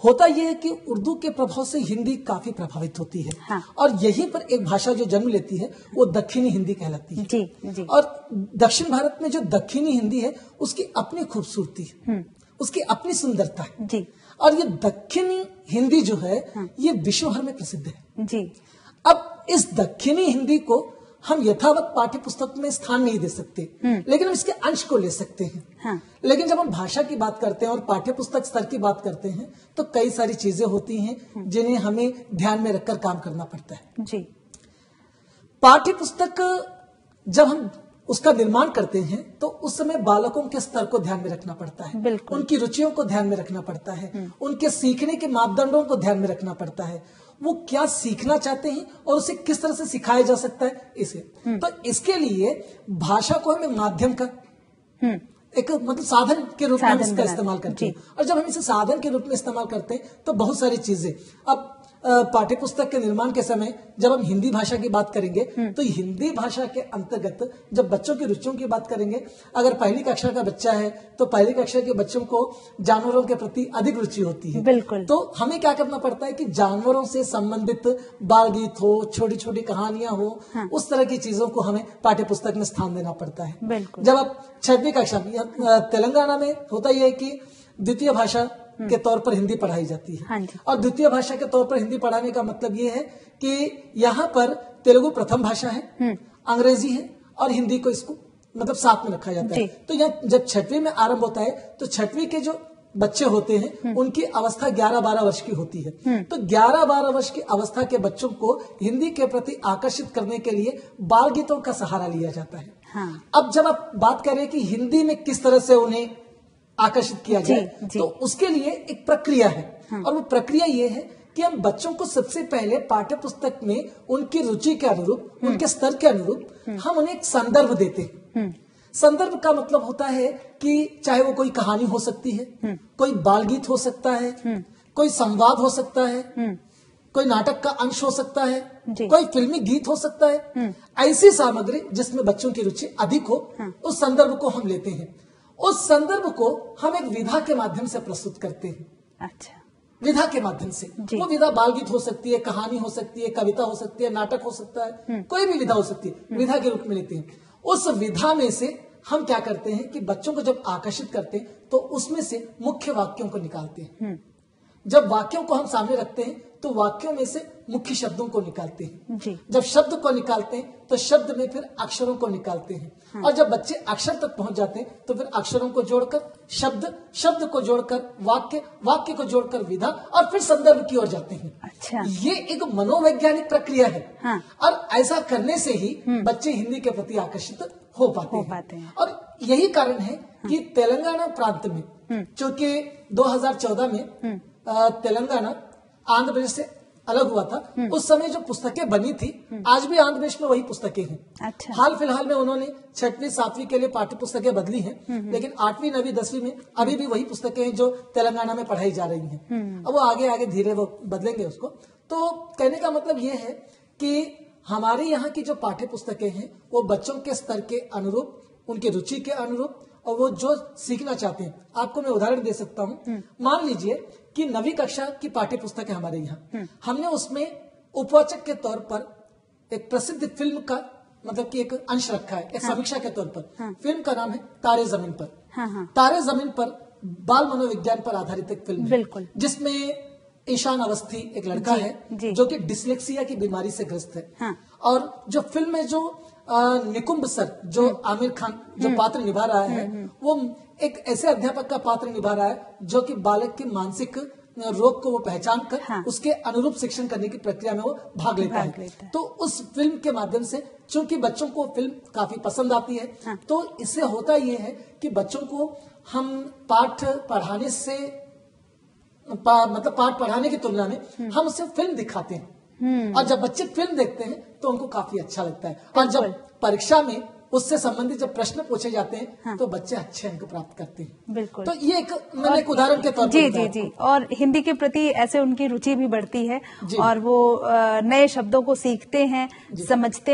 होता यह है कि उर्दू के प्रभाव से हिंदी काफी प्रभावित होती है। हाँ। और यहीं पर एक भाषा जो जन्म लेती है वो दक्षिणी हिंदी कहलाती है। जी, जी। और दक्षिण भारत में जो दक्षिणी हिंदी है उसकी अपनी खूबसूरती है, उसकी अपनी सुंदरता है जी। और ये दक्षिणी हिंदी जो है हाँ। ये विश्व भर में प्रसिद्ध है जी। अब इस दक्षिणी हिंदी को हम यथावत पाठ्य पुस्तक में स्थान नहीं दे सकते, लेकिन हम इसके अंश को ले सकते हैं। हाँ। लेकिन जब हम भाषा की बात करते हैं और पाठ्य पुस्तक स्तर की बात करते हैं तो कई सारी चीजें होती हैं जिन्हें हमें ध्यान में रखकर काम करना पड़ता है। जी। पाठ्य पुस्तक जब हम उसका निर्माण करते हैं तो उस समय बालकों के स्तर को ध्यान में रखना पड़ता है, बिल्कुल। उनकी रुचियों को ध्यान में रखना पड़ता है, उनके सीखने के मापदंडों को ध्यान में रखना पड़ता है, वो क्या सीखना चाहते हैं और उसे किस तरह से सिखाया जा सकता है इसे। तो इसके लिए भाषा को हम माध्यम का एक मतलब साधन के रूप में हम इसका इस्तेमाल करते हैं। और जब हम इसे साधन के रूप में इस्तेमाल करते हैं तो बहुत सारी चीजें, अब पाठ्य पुस्तक के निर्माण के समय जब हम हिंदी भाषा की बात करेंगे तो हिंदी भाषा के अंतर्गत जब बच्चों की रुचियों की बात करेंगे, अगर पहली कक्षा का बच्चा है तो पहली कक्षा के बच्चों को जानवरों के प्रति अधिक रुचि होती है। बिल्कुल। तो हमें क्या करना पड़ता है कि जानवरों से संबंधित बाल गीत हो, छोटी छोटी कहानियां हो, हाँ। उस तरह की चीजों को हमें पाठ्य पुस्तक में स्थान देना पड़ता है। बिल्कुल। जब आप छठवीं कक्षा में, तेलंगाना में होता यह है कि द्वितीय भाषा के तौर पर हिंदी पढ़ाई जाती है। हाँ जी। और द्वितीय भाषा के तौर पर हिंदी पढ़ाने का मतलब ये है कि यहाँ पर तेलुगु प्रथम भाषा है, अंग्रेजी है और हिंदी को इसको मतलब साथ में रखा जाता है। तो यहाँ जब छठवीं में आरंभ होता है तो छठवीं के जो बच्चे होते हैं उनकी अवस्था ग्यारह बारह वर्ष की होती है। तो ग्यारह बारह वर्ष की अवस्था के बच्चों को हिंदी के प्रति आकर्षित करने के लिए बाल गीतों का सहारा लिया जाता है। हाँ। अब जब आप बात करें कि हिंदी में किस तरह से उन्हें आकर्षित किया जाए, जी, जी। तो उसके लिए एक प्रक्रिया है। हाँ। और वो प्रक्रिया ये है कि हम बच्चों को सबसे पहले पाठ्य पुस्तक में उनकी रुचि के अनुरूप, उनके स्तर के अनुरूप हम उन्हें एक संदर्भ देते हैं। संदर्भ का मतलब होता है कि चाहे वो कोई कहानी हो सकती है, कोई बाल गीत हो सकता है, कोई संवाद हो सकता है, कोई नाटक का अंश हो सकता है, कोई फिल्मी गीत हो सकता है। ऐसी सामग्री जिसमें बच्चों की रुचि अधिक हो, उस संदर्भ को हम लेते हैं। उस संदर्भ को हम एक विधा के माध्यम से प्रस्तुत करते हैं। अच्छा। विधा के माध्यम से वो विधा बाल गीत हो सकती है, कहानी हो सकती है, कविता हो सकती है, नाटक हो सकता है, कोई भी विधा हो सकती है, विधा के रूप में लेते हैं। उस विधा में से हम क्या करते हैं कि बच्चों को जब आकर्षित करते हैं तो उसमें से मुख्य वाक्यों को निकालते हैं। जब वाक्यों को हम सामने रखते हैं तो वाक्यों में से मुख्य शब्दों को निकालते हैं। जी। जब शब्द को निकालते हैं तो शब्द में फिर अक्षरों को निकालते हैं। हाँ। और जब बच्चे अक्षर तक पहुंच जाते हैं तो फिर अक्षरों को जोड़कर शब्द, शब्द को जोड़कर वाक्य, वाक्य को जोड़कर विधा और फिर संदर्भ की ओर जाते हैं। अच्छा। ये एक मनोवैज्ञानिक प्रक्रिया है। हाँ। और ऐसा करने से ही बच्चे हिंदी के प्रति आकर्षित हो पाते, हो पाते हैं। और यही कारण है कि तेलंगाना प्रांत में, चूंकि दो हजार चौदह में तेलंगाना आंध्र प्रदेश से अलग हुआ था, उस समय जो पुस्तकें बनी थी आज भी आंध्र प्रदेश में वही पुस्तकें हैं। अच्छा। हाल फिलहाल में उन्होंने छठवीं सातवीं के लिए पाठ्य पुस्तकें बदली हैं, लेकिन आठवीं नवीं दसवीं में अभी भी वही पुस्तकें हैं जो तेलंगाना में पढ़ाई जा रही हैं। अब वो आगे आगे धीरे वो बदलेंगे उसको। तो कहने का मतलब ये है कि हमारे यहाँ की जो पाठ्य पुस्तकें हैं वो बच्चों के स्तर के अनुरूप, उनके रुचि के अनुरूप और वो जो सीखना चाहते हैं। आपको मैं उदाहरण दे सकता हूँ। मान लीजिए कि नवीं कक्षा की पाठ्य पुस्तक है हमारे यहाँ, हमने उसमें उपवाचक के तौर पर एक प्रसिद्ध फिल्म का मतलब कि एक अंश रखा है, एक हाँ। समीक्षा के तौर पर। हाँ। फिल्म का नाम है तारे जमीन पर। हाँ हाँ। तारे जमीन पर बाल मनोविज्ञान पर आधारित एक फिल्म है, जिसमें ईशान अवस्थी एक लड़का जी, है जी। जो कि डिसलेक्सिया की बीमारी से ग्रस्त है। हाँ। और जो फिल्म में जो निकुंब सर, जो आमिर खान जो पात्र निभा रहा है, वो एक ऐसे अध्यापक का पात्र निभा रहा है जो कि बालक के मानसिक रोग को वो पहचान कर हाँ। उसके अनुरूप शिक्षण करने की प्रक्रिया में वो भाग लेता भाग है लेता है। तो उस फिल्म के माध्यम से चूंकि बच्चों को फिल्म काफी पसंद आती है, हाँ। तो इससे होता ये है कि बच्चों को हम पाठ पढ़ाने से पा, मतलब पाठ पढ़ाने की तुलना में हम उसे फिल्म दिखाते हैं, और जब बच्चे फिल्म देखते हैं तो उनको काफी अच्छा लगता है। और जब परीक्षा में उससे संबंधित जब प्रश्न पूछे जाते हैं हाँ। तो बच्चे अच्छे अंक प्राप्त करते हैं। बिल्कुल। तो ये एक मैंने एक उदाहरण के तौर पर जी जी जी और हिंदी के प्रति ऐसे उनकी रुचि भी बढ़ती है और वो नए शब्दों को सीखते हैं, समझते हैं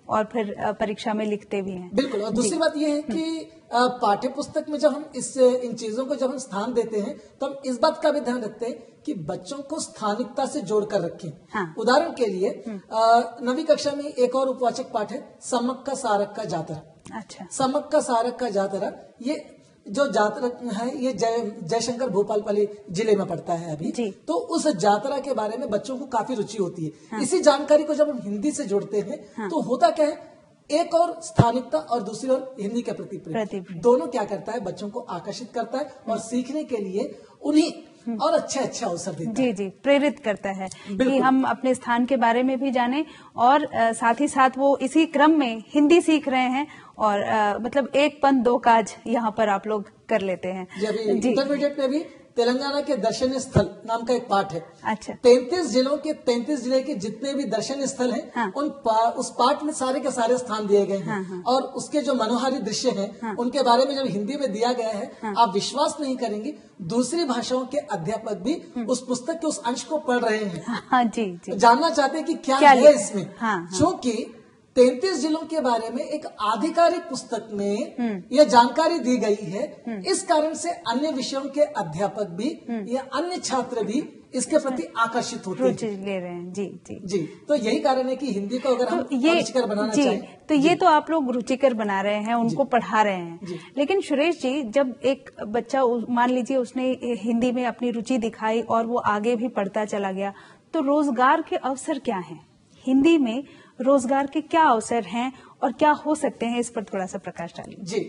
और फिर अ, परीक्षा में लिखते भी हैं। बिल्कुल। और दूसरी बात यह है कि अ, पाठ्य पुस्तक में जब हम इस इन चीजों को जब हम स्थान देते हैं तो हम इस बात का भी ध्यान रखते हैं कि बच्चों को स्थानिकता से जोड़कर रखें। हाँ। उदाहरण के लिए अ, नवीं कक्षा में एक और उपवाचक पाठ है, समक का सारक का जातरा। अच्छा। समक का सारक का जातरा, ये जो जातरा है ये जय जयशंकर भोपालपल्ली जिले में पड़ता है अभी। जी। तो उस जातरा के बारे में बच्चों को काफी रुचि होती है। हाँ। इसी जानकारी को जब हम हिंदी से जोड़ते हैं हाँ। तो होता क्या है, एक और स्थानिकता और दूसरी ओर हिंदी के प्रति प्रेम, दोनों क्या करता है, बच्चों को आकर्षित करता है और सीखने के लिए उन्हीं और अच्छे अच्छे अवसर देता है। जी जी, प्रेरित करता है कि हम अपने स्थान के बारे में भी जानें और आ, साथ ही साथ वो इसी क्रम में हिंदी सीख रहे हैं और आ, मतलब एक पंथ दो काज यहाँ पर आप लोग कर लेते हैं। जी। इंटरमीडिएट में भी तेलंगाना के दर्शनीय स्थल नाम का एक पाठ है। अच्छा। तैंतीस जिलों के तैंतीस जिले के जितने भी दर्शनीय स्थल हैं हाँ। उन पा, उस पाठ में सारे के सारे स्थान दिए गए हैं। हाँ, हाँ। और उसके जो मनोहारी दृश्य हैं हाँ। उनके बारे में जब हिंदी में दिया गया है हाँ। आप विश्वास नहीं करेंगे, दूसरी भाषाओं के अध्यापक भी उस पुस्तक के उस अंश को पढ़ रहे हैं। हाँ, जी, जी। जानना चाहते हैं कि क्या, क्या है इसमें। क्योंकि तैंतीस जिलों के बारे में एक आधिकारिक पुस्तक में यह जानकारी दी गई है। इस कारण से अन्य विषयों के अध्यापक भी या अन्य छात्र भी इसके प्रति आकर्षित होते हैं, ले रहे हैं। जी जी जी। तो यही कारण है कि हिंदी को अगर हम तो ये रुचिकर बनाना जी, चाहें तो ये तो आप लोग रुचिकर बना रहे हैं, उनको पढ़ा रहे हैं। लेकिन सुरेश जी, जब एक बच्चा मान लीजिए उसने हिंदी में अपनी रुचि दिखाई और वो आगे भी पढ़ता चला गया, तो रोजगार के अवसर क्या हैं? हिंदी में रोजगार के क्या अवसर हैं और क्या हो सकते हैं, इस पर थोड़ा सा प्रकाश डालिए। जी।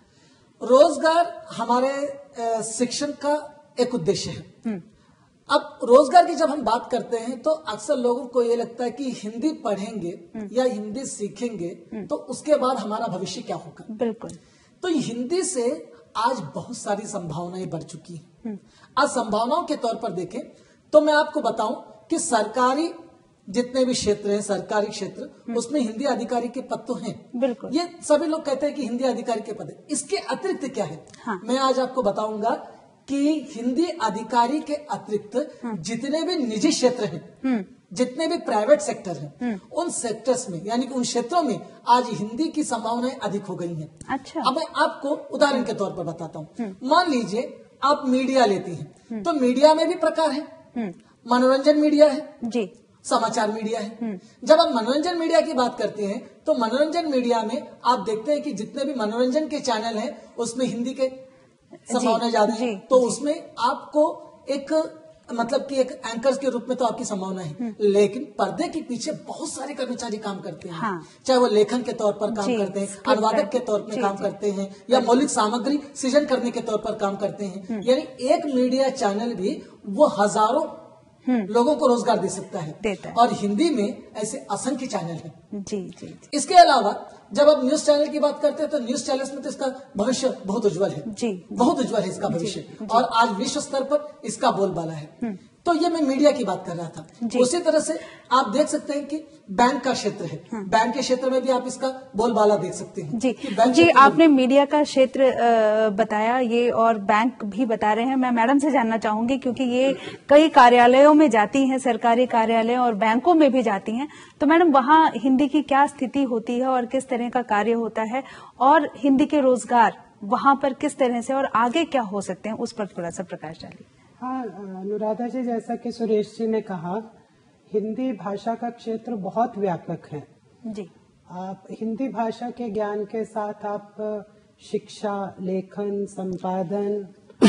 रोजगार हमारे शिक्षण का एक उद्देश्य है। अब रोजगार की जब हम बात करते हैं तो अक्सर लोगों को ये लगता है कि हिंदी पढ़ेंगे या हिंदी सीखेंगे तो उसके बाद हमारा भविष्य क्या होगा। बिल्कुल। तो हिंदी से आज बहुत सारी संभावनाएं बढ़ चुकी हैं। आज संभावनाओं के तौर पर देखें तो मैं आपको बताऊं कि सरकारी जितने भी क्षेत्र हैं, सरकारी क्षेत्र, उसमें हिंदी अधिकारी के पद तो हैं। बिल्कुल। ये सभी लोग कहते हैं कि हिंदी अधिकारी के पद है। इसके अतिरिक्त क्या है हाँ। मैं आज आपको बताऊंगा कि हिंदी अधिकारी के अतिरिक्त हाँ। जितने भी निजी क्षेत्र हैं, जितने भी प्राइवेट सेक्टर हैं, उन सेक्टर्स में यानी कि उन क्षेत्रों में आज हिंदी की संभावनाएं अधिक हो गई हैं। अच्छा। अब मैं आपको उदाहरण के तौर पर बताता हूँ। मान लीजिए आप मीडिया लेती हैं, तो मीडिया में भी प्रकार है। मनोरंजन मीडिया है जी, समाचार मीडिया है। जब आप मनोरंजन मीडिया की बात करते हैं तो मनोरंजन मीडिया में आप देखते हैं कि जितने भी मनोरंजन के चैनल हैं उसमें हिंदी के संभावना ज्यादा है। तो जी, उसमें आपको एक मतलब कि एक एंकर के रूप में तो आपकी संभावना है, लेकिन पर्दे के पीछे बहुत सारे कर्मचारी काम करते हैं। हाँ। चाहे वो लेखन के तौर पर काम करते हैं, अनुवादक के तौर पर काम करते हैं या मौलिक सामग्री सृजन करने के तौर पर काम करते हैं। यानी एक मीडिया चैनल भी वो हजारों लोगों को रोजगार दे सकता है, देता है। और हिंदी में ऐसे असंख्य चैनल हैं। जी, जी जी। इसके अलावा जब आप न्यूज चैनल की बात करते हैं तो न्यूज चैनल्स में तो इसका भविष्य बहुत उज्जवल है। जी, बहुत उज्जवल है इसका भविष्य, और आज विश्व स्तर पर इसका बोलबाला है। तो ये मैं मीडिया की बात कर रहा था। उसी तरह से आप देख सकते हैं कि बैंक का क्षेत्र है। हाँ। बैंक के क्षेत्र में भी आप इसका बोलबाला देख सकते हैं। जी जी, आपने मीडिया का क्षेत्र बताया ये, और बैंक भी बता रहे हैं। मैं मैडम से जानना चाहूंगी क्योंकि ये कई कार्यालयों में जाती हैं, सरकारी कार्यालय और बैंकों में भी जाती हैं। तो मैडम, वहाँ हिंदी की क्या स्थिति होती है और किस तरह का कार्य होता है, और हिंदी के रोजगार वहाँ पर किस तरह से और आगे क्या हो सकते हैं, उस पर थोड़ा सा प्रकाश डालिए। हाँ अनुराधा जी, जैसा कि सुरेश जी ने कहा, हिंदी भाषा का क्षेत्र बहुत व्यापक है। जी। आप हिंदी भाषा के ज्ञान के साथ आप शिक्षा, लेखन, संपादन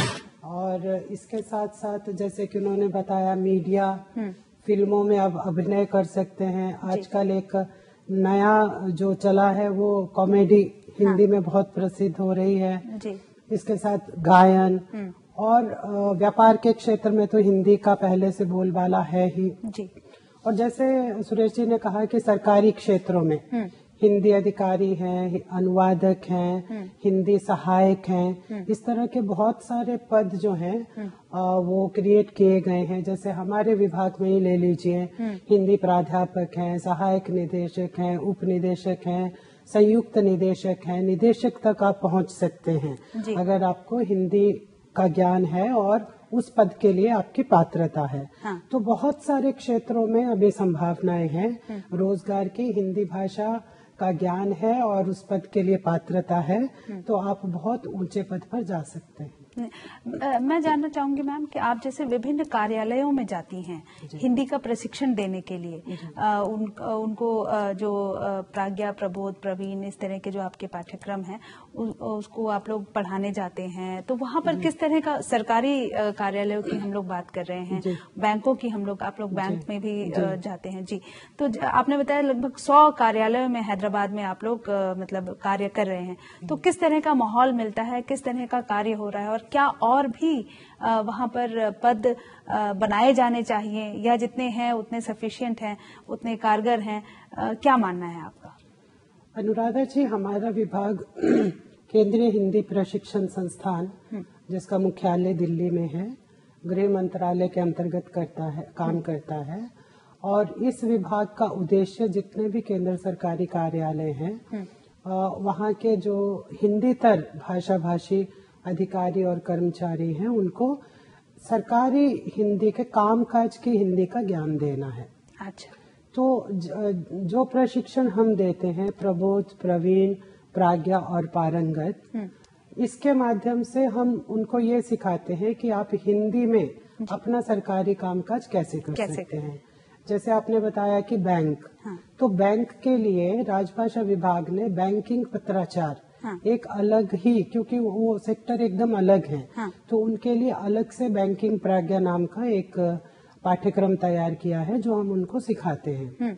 और इसके साथ साथ जैसे कि उन्होंने बताया मीडिया, फिल्मों में आप अभिनय कर सकते हैं। आजकल एक नया जो चला है वो कॉमेडी हिंदी हाँ। में बहुत प्रसिद्ध हो रही है। जी। इसके साथ गायन और व्यापार के क्षेत्र में तो हिंदी का पहले से बोलबाला है ही। जी। और जैसे सुरेश जी ने कहा कि सरकारी क्षेत्रों में हिंदी अधिकारी हैं, अनुवादक हैं, हिंदी सहायक हैं, इस तरह के बहुत सारे पद जो हैं वो क्रिएट किए गए हैं। जैसे हमारे विभाग में ही ले लीजिए, हिंदी प्राध्यापक हैं, सहायक निदेशक हैं, उप निदेशक हैं, संयुक्त निदेशक हैं, निदेशक तक आप पहुंच सकते हैं अगर आपको हिंदी का ज्ञान है और उस पद के लिए आपकी पात्रता है। हाँ। तो बहुत सारे क्षेत्रों में अभी संभावनाएं हैं रोजगार की। हिंदी भाषा का ज्ञान है और उस पद के लिए पात्रता है तो आप बहुत ऊंचे पद पर जा सकते हैं। मैं जानना चाहूंगी मैम कि आप जैसे विभिन्न कार्यालयों में जाती हैं हिंदी का प्रशिक्षण देने के लिए, आ, उन, उनको आ, जो प्राज्ञा, प्रबोध, प्रवीण, इस तरह के जो आपके पाठ्यक्रम हैं उ, उसको आप लोग पढ़ाने जाते हैं, तो वहाँ पर किस तरह का सरकारी कार्यालयों की हम लोग बात कर रहे हैं, बैंकों की हम लोग, आप लोग बैंक में भी जाते हैं जी, तो आपने बताया लगभग सौ कार्यालयों में हैदराबाद में आप लोग मतलब कार्य कर रहे हैं, तो किस तरह का माहौल मिलता है, किस तरह का कार्य हो रहा है, और क्या और भी वहां पर पद बनाए जाने चाहिए या जितने हैं उतने सफिशिएंट हैं, उतने कारगर हैं, क्या मानना है आपका? अनुराधा जी, हमारा विभाग केंद्रीय हिंदी प्रशिक्षण संस्थान जिसका मुख्यालय दिल्ली में है, गृह मंत्रालय के अंतर्गत करता है, काम करता है, और इस विभाग का उद्देश्य जितने भी केंद्र सरकारी कार्यालय हैं वहाँ के जो हिंदीतर भाषा भाषी अधिकारी और कर्मचारी हैं उनको सरकारी हिंदी के कामकाज की हिंदी का ज्ञान देना है। अच्छा। तो जो प्रशिक्षण हम देते हैं प्रबोध, प्रवीण, प्राज्ञा और पारंगत, इसके माध्यम से हम उनको ये सिखाते हैं कि आप हिंदी में अपना सरकारी कामकाज कैसे कर कैसे सकते हैं। जैसे आपने बताया कि बैंक, हाँ। तो बैंक के लिए राजभाषा विभाग ने बैंकिंग पत्राचार, हाँ। एक अलग ही, क्योंकि वो सेक्टर एकदम अलग है, हाँ। तो उनके लिए अलग से बैंकिंग प्राज्ञा नाम का एक पाठ्यक्रम तैयार किया है जो हम उनको सिखाते हैं।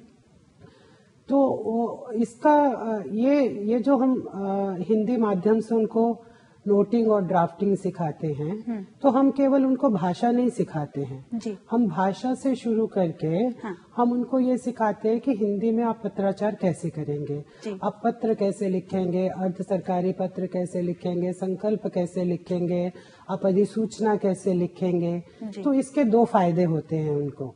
तो इसका ये ये जो हम हिंदी माध्यम से उनको नोटिंग और ड्राफ्टिंग सिखाते हैं, तो हम केवल उनको भाषा नहीं सिखाते हैं जी। हम भाषा से शुरू करके हाँ। हम उनको ये सिखाते हैं कि हिंदी में आप पत्राचार कैसे करेंगे, आप पत्र कैसे लिखेंगे, अर्ध सरकारी पत्र कैसे लिखेंगे, संकल्प कैसे लिखेंगे, आप अधिसूचना कैसे लिखेंगे। तो इसके दो फायदे होते हैं उनको,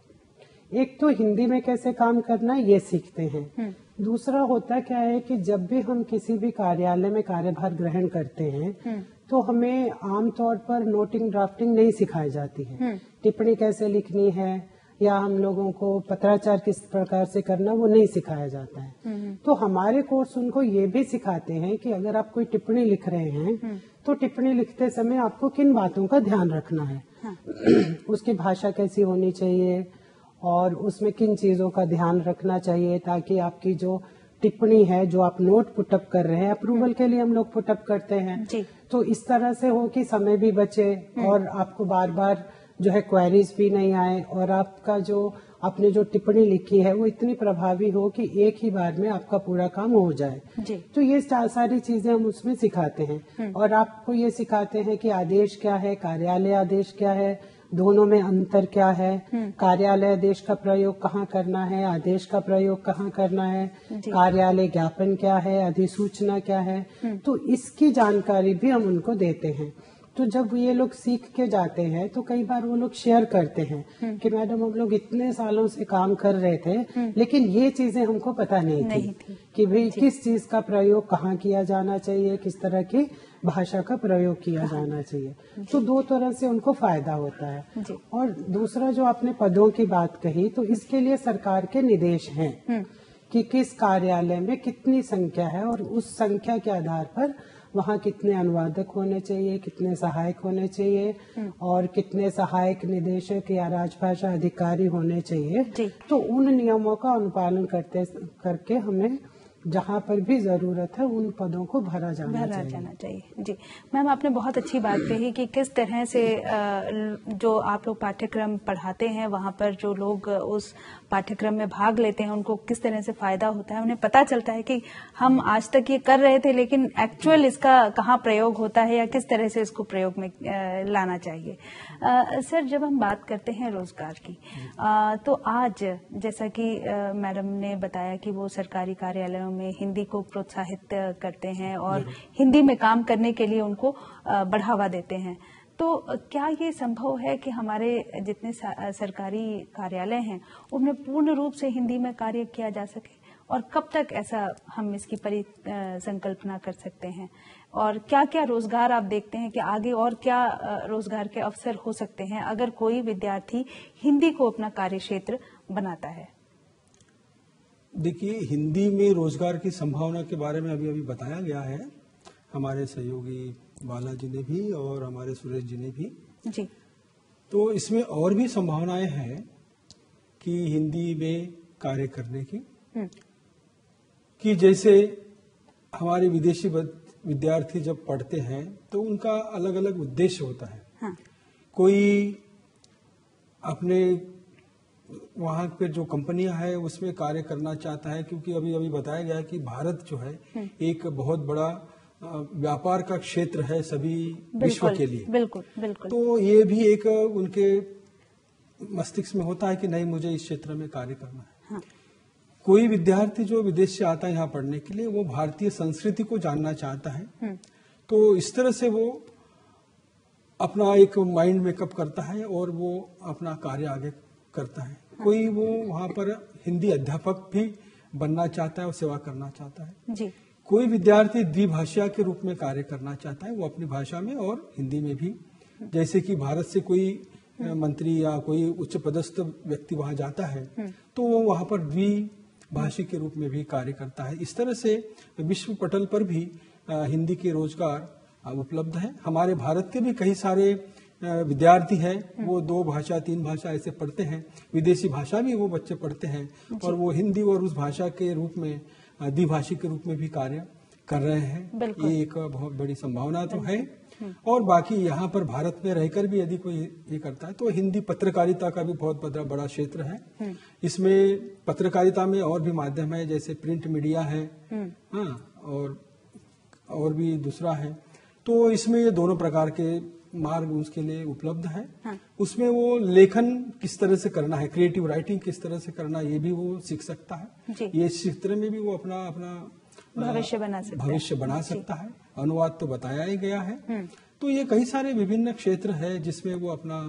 एक तो हिंदी में कैसे काम करना ये सीखते हैं, दूसरा होता क्या है कि जब भी हम किसी भी कार्यालय में कार्यभार ग्रहण करते हैं तो हमें आमतौर पर नोटिंग ड्राफ्टिंग नहीं सिखाई जाती है, टिप्पणी कैसे लिखनी है या हम लोगों को पत्राचार किस प्रकार से करना वो नहीं सिखाया जाता है। तो हमारे कोर्स उनको ये भी सिखाते हैं कि अगर आप कोई टिप्पणी लिख रहे हैं तो टिप्पणी लिखते समय आपको किन बातों का ध्यान रखना है, हाँ। उसकी भाषा कैसी होनी चाहिए और उसमें किन चीजों का ध्यान रखना चाहिए ताकि आपकी जो टिप्पणी है जो आप नोट पुटअप कर रहे हैं, अप्रूवल के लिए हम लोग पुटअप करते हैं जी। तो इस तरह से हो कि समय भी बचे और आपको बार बार जो है क्वेरीज भी नहीं आए और आपका जो आपने जो टिप्पणी लिखी है वो इतनी प्रभावी हो कि एक ही बार में आपका पूरा काम हो जाए जी। तो ये सारी चीजें हम उसमें सिखाते हैं और आपको ये सिखाते हैं कि आदेश क्या है, कार्यालय आदेश क्या है, दोनों में अंतर क्या है, कार्यालय आदेश का प्रयोग कहाँ करना है, आदेश का प्रयोग कहाँ करना है, कार्यालय ज्ञापन क्या है, अधिसूचना क्या है, तो इसकी जानकारी भी हम उनको देते हैं। तो जब ये लोग सीख के जाते हैं तो कई बार वो लोग शेयर करते हैं कि मैडम हम लोग इतने सालों से काम कर रहे थे लेकिन ये चीजें हमको पता नहीं, नहीं थी, थी कि भाई किस चीज का प्रयोग कहाँ किया जाना चाहिए, किस तरह की भाषा का प्रयोग किया जाना चाहिए। तो दो तरह से उनको फायदा होता है। और दूसरा जो आपने पदों की बात कही, तो इसके लिए सरकार के निर्देश हैं कि किस कार्यालय में कितनी संख्या है और उस संख्या के आधार पर वहाँ कितने अनुवादक होने चाहिए, कितने सहायक होने चाहिए और कितने सहायक निदेशक या राजभाषा अधिकारी होने चाहिए। तो उन नियमों का अनुपालन करते करके हमें जहाँ पर भी जरूरत है उन पदों को भरा जाना भरा चाहिए। जाना चाहिए जी। मैम आपने बहुत अच्छी बात कही कि किस तरह से जो आप लोग पाठ्यक्रम पढ़ाते हैं वहाँ पर जो लोग उस पाठ्यक्रम में भाग लेते हैं उनको किस तरह से फायदा होता है, उन्हें पता चलता है कि हम आज तक ये कर रहे थे लेकिन एक्चुअल इसका कहाँ प्रयोग होता है या किस तरह से इसको प्रयोग में लाना चाहिए। आ, सर जब हम बात करते हैं रोजगार की आ, तो आज जैसा कि मैडम ने बताया कि वो सरकारी कार्यालयों में हिंदी को प्रोत्साहित करते हैं और हिंदी में काम करने के लिए उनको बढ़ावा देते हैं, तो क्या ये संभव है कि हमारे जितने सरकारी कार्यालय हैं उनमें पूर्ण रूप से हिंदी में कार्य किया जा सके और कब तक ऐसा हम इसकी परिकल्पना कर सकते हैं और क्या क्या रोजगार आप देखते हैं कि आगे और क्या रोजगार के अवसर हो सकते हैं अगर कोई विद्यार्थी हिंदी को अपना कार्य क्षेत्र बनाता है? देखिए, हिंदी में रोजगार की संभावना के बारे में अभी अभी बताया गया है हमारे सहयोगी बालाजी ने भी और हमारे सुरेश जी ने भी जी। तो इसमें और भी संभावनाएं हैं कि हिंदी में कार्य करने की, कि जैसे हमारे विदेशी विद्यार्थी जब पढ़ते हैं तो उनका अलग अलग उद्देश्य होता है। हाँ। कोई अपने वहाँ पे जो कंपनियां है उसमें कार्य करना चाहता है, क्योंकि अभी अभी बताया गया है कि भारत जो है एक बहुत बड़ा व्यापार का क्षेत्र है सभी विश्व के लिए। बिल्कुल बिल्कुल। तो ये भी एक उनके मस्तिष्क में होता है कि नहीं, मुझे इस क्षेत्र में कार्य करना है। हाँ। कोई विद्यार्थी जो विदेश से आता है यहाँ पढ़ने के लिए, वो भारतीय संस्कृति को जानना चाहता है, तो इस तरह से वो अपना एक माइंड मेकअप करता है और वो अपना कार्य आगे करता है। हाँ। कोई वो वहाँ पर हिंदी अध्यापक भी बनना चाहता है और सेवा करना चाहता है जी। कोई विद्यार्थी द्विभाषा के रूप में कार्य करना चाहता है, वो अपनी भाषा में और हिंदी में भी। जैसे कि भारत से कोई मंत्री या कोई उच्च पदस्थ व्यक्ति वहां जाता है तो वो वहां पर द्विभाषी के रूप में भी कार्य करता है। इस तरह से विश्व पटल पर भी हिंदी के रोजगार उपलब्ध है। हमारे भारत के भी कई सारे विद्यार्थी हैं, वो दो भाषा तीन भाषा ऐसे पढ़ते हैं, विदेशी भाषा भी वो बच्चे पढ़ते हैं और वो हिंदी और उस भाषा के रूप में द्विभाषी के रूप में भी कार्य कर रहे हैं। ये एक बहुत बड़ी संभावना तो है। और बाकी यहाँ पर भारत में रहकर भी यदि कोई ये करता है तो हिंदी पत्रकारिता का भी बहुत बड़ा क्षेत्र है। इसमें पत्रकारिता में और भी माध्यम है, जैसे प्रिंट मीडिया है, हाँ, और और भी दूसरा है। तो इसमें ये दोनों प्रकार के मार्ग उसके लिए उपलब्ध है। हाँ। उसमें वो लेखन किस तरह से करना है, क्रिएटिव राइटिंग किस तरह से करना, ये भी वो सीख सकता है। ये क्षेत्र में भी वो अपना अपना भविष्य बना सकता भविष्य बना सकता है। अनुवाद तो बताया ही गया है। तो ये कई सारे विभिन्न क्षेत्र है जिसमें वो अपना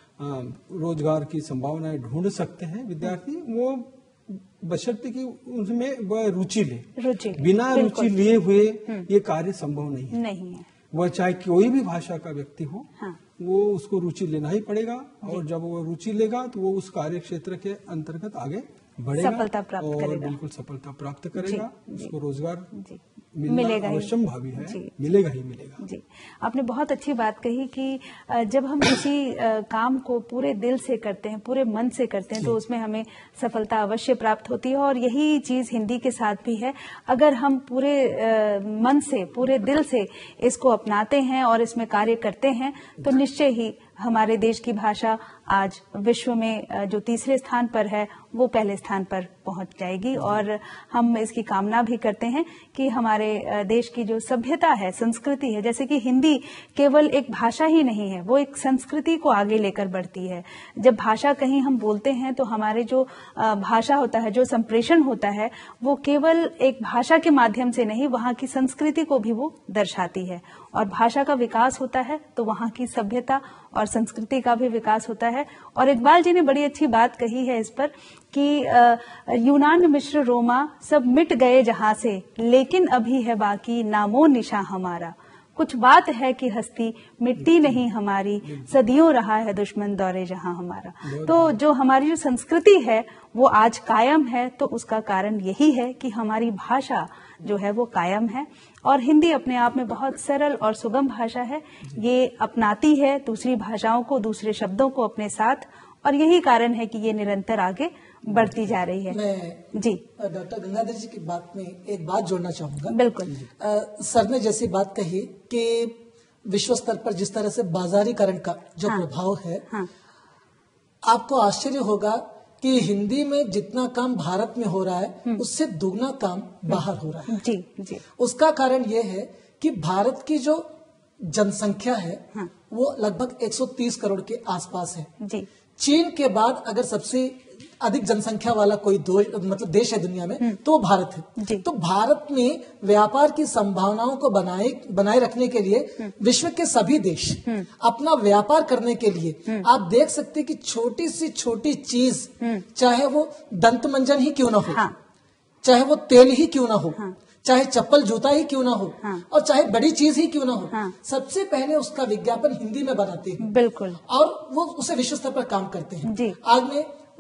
रोजगार की संभावनाएं ढूंढ सकते हैं विद्यार्थी। वो बशर्ते कि उनमें वह रुचि ले, रुचि बिना रुचि लिए हुए ये कार्य संभव नहीं है। नहीं है। वह चाहे कोई भी भाषा का व्यक्ति हो, हाँ। वो उसको रुचि लेना ही पड़ेगा और जब वो रुचि लेगा तो वो उस कार्य क्षेत्र के अंतर्गत आगे बढ़ेगा, सफलता प्राप्त और करेगा। बिल्कुल सफलता प्राप्त करेगा। उसको रोजगार मिलेगा अवश्यम भावी है, मिलेगा ही मिलेगा। जी, आपने बहुत अच्छी बात कही कि जब हम किसी काम को पूरे दिल से करते हैं, पूरे मन से करते हैं, तो उसमें हमें सफलता अवश्य प्राप्त होती है। और यही चीज हिंदी के साथ भी है। अगर हम पूरे मन से, पूरे दिल से इसको अपनाते हैं और इसमें कार्य करते हैं तो निश्चय ही हमारे देश की भाषा आज विश्व में जो तीसरे स्थान पर है वो पहले स्थान पर पहुंच जाएगी। और हम इसकी कामना भी करते हैं कि हमारे देश की जो सभ्यता है, संस्कृति है, जैसे कि हिंदी केवल एक भाषा ही नहीं है, वो एक संस्कृति को आगे लेकर बढ़ती है। जब भाषा कहीं हम बोलते हैं तो हमारे जो भाषा होता है, जो संप्रेषण होता है, वो केवल एक भाषा के माध्यम से नहीं, वहाँ की संस्कृति को भी वो दर्शाती है। और भाषा का विकास होता है तो वहाँ की सभ्यता और संस्कृति का भी विकास होता है। और इकबाल जी ने बड़ी अच्छी बात कही है इस पर कि यूनान मिस्र रोमा सब मिट गए जहां से, लेकिन अभी है बाकी नामो निशा हमारा। कुछ बात है कि हस्ती मिटती नहीं हमारी, सदियों रहा है दुश्मन दौरे जहां हमारा। तो जो हमारी जो संस्कृति है वो आज कायम है, तो उसका कारण यही है कि हमारी भाषा जो है वो कायम है। और हिंदी अपने आप में बहुत सरल और सुगम भाषा है। ये अपनाती है दूसरी भाषाओं को, दूसरे शब्दों को अपने साथ, और यही कारण है कि ये निरंतर आगे बढ़ती जा रही है। मैं जी डॉक्टर गंगाधर जी की बात में एक बात जोड़ना चाहूंगा। बिल्कुल। आ, सर ने जैसी बात कही कि विश्व स्तर पर जिस तरह से बाजारीकरण का जो हाँ, प्रभाव है, हाँ, आपको आश्चर्य होगा कि हिंदी में जितना काम भारत में हो रहा है उससे दुगना काम बाहर हो रहा है। जी जी। उसका कारण ये है कि भारत की जो जनसंख्या है हाँ, वो लगभग एक सौ तीस करोड़ के आसपास है। जी। चीन के बाद अगर सबसे अधिक जनसंख्या वाला कोई दो मतलब देश है दुनिया में तो भारत है। तो भारत में व्यापार की संभावनाओं को बनाए बनाए रखने के लिए विश्व के सभी देश अपना व्यापार करने के लिए आप देख सकते हैं कि छोटी सी छोटी चीज, चाहे वो दंत मंजन ही क्यों ना हो, हाँ, चाहे वो तेल ही क्यों ना हो, हाँ, चाहे चप्पल जूता ही क्यों ना हो, हाँ, और चाहे बड़ी चीज ही क्यों ना हो, हाँ, सबसे पहले उसका विज्ञापन हिंदी में बनाते हैं। बिल्कुल। और वो उसे विश्व स्तर पर काम करते हैं। जी। आज में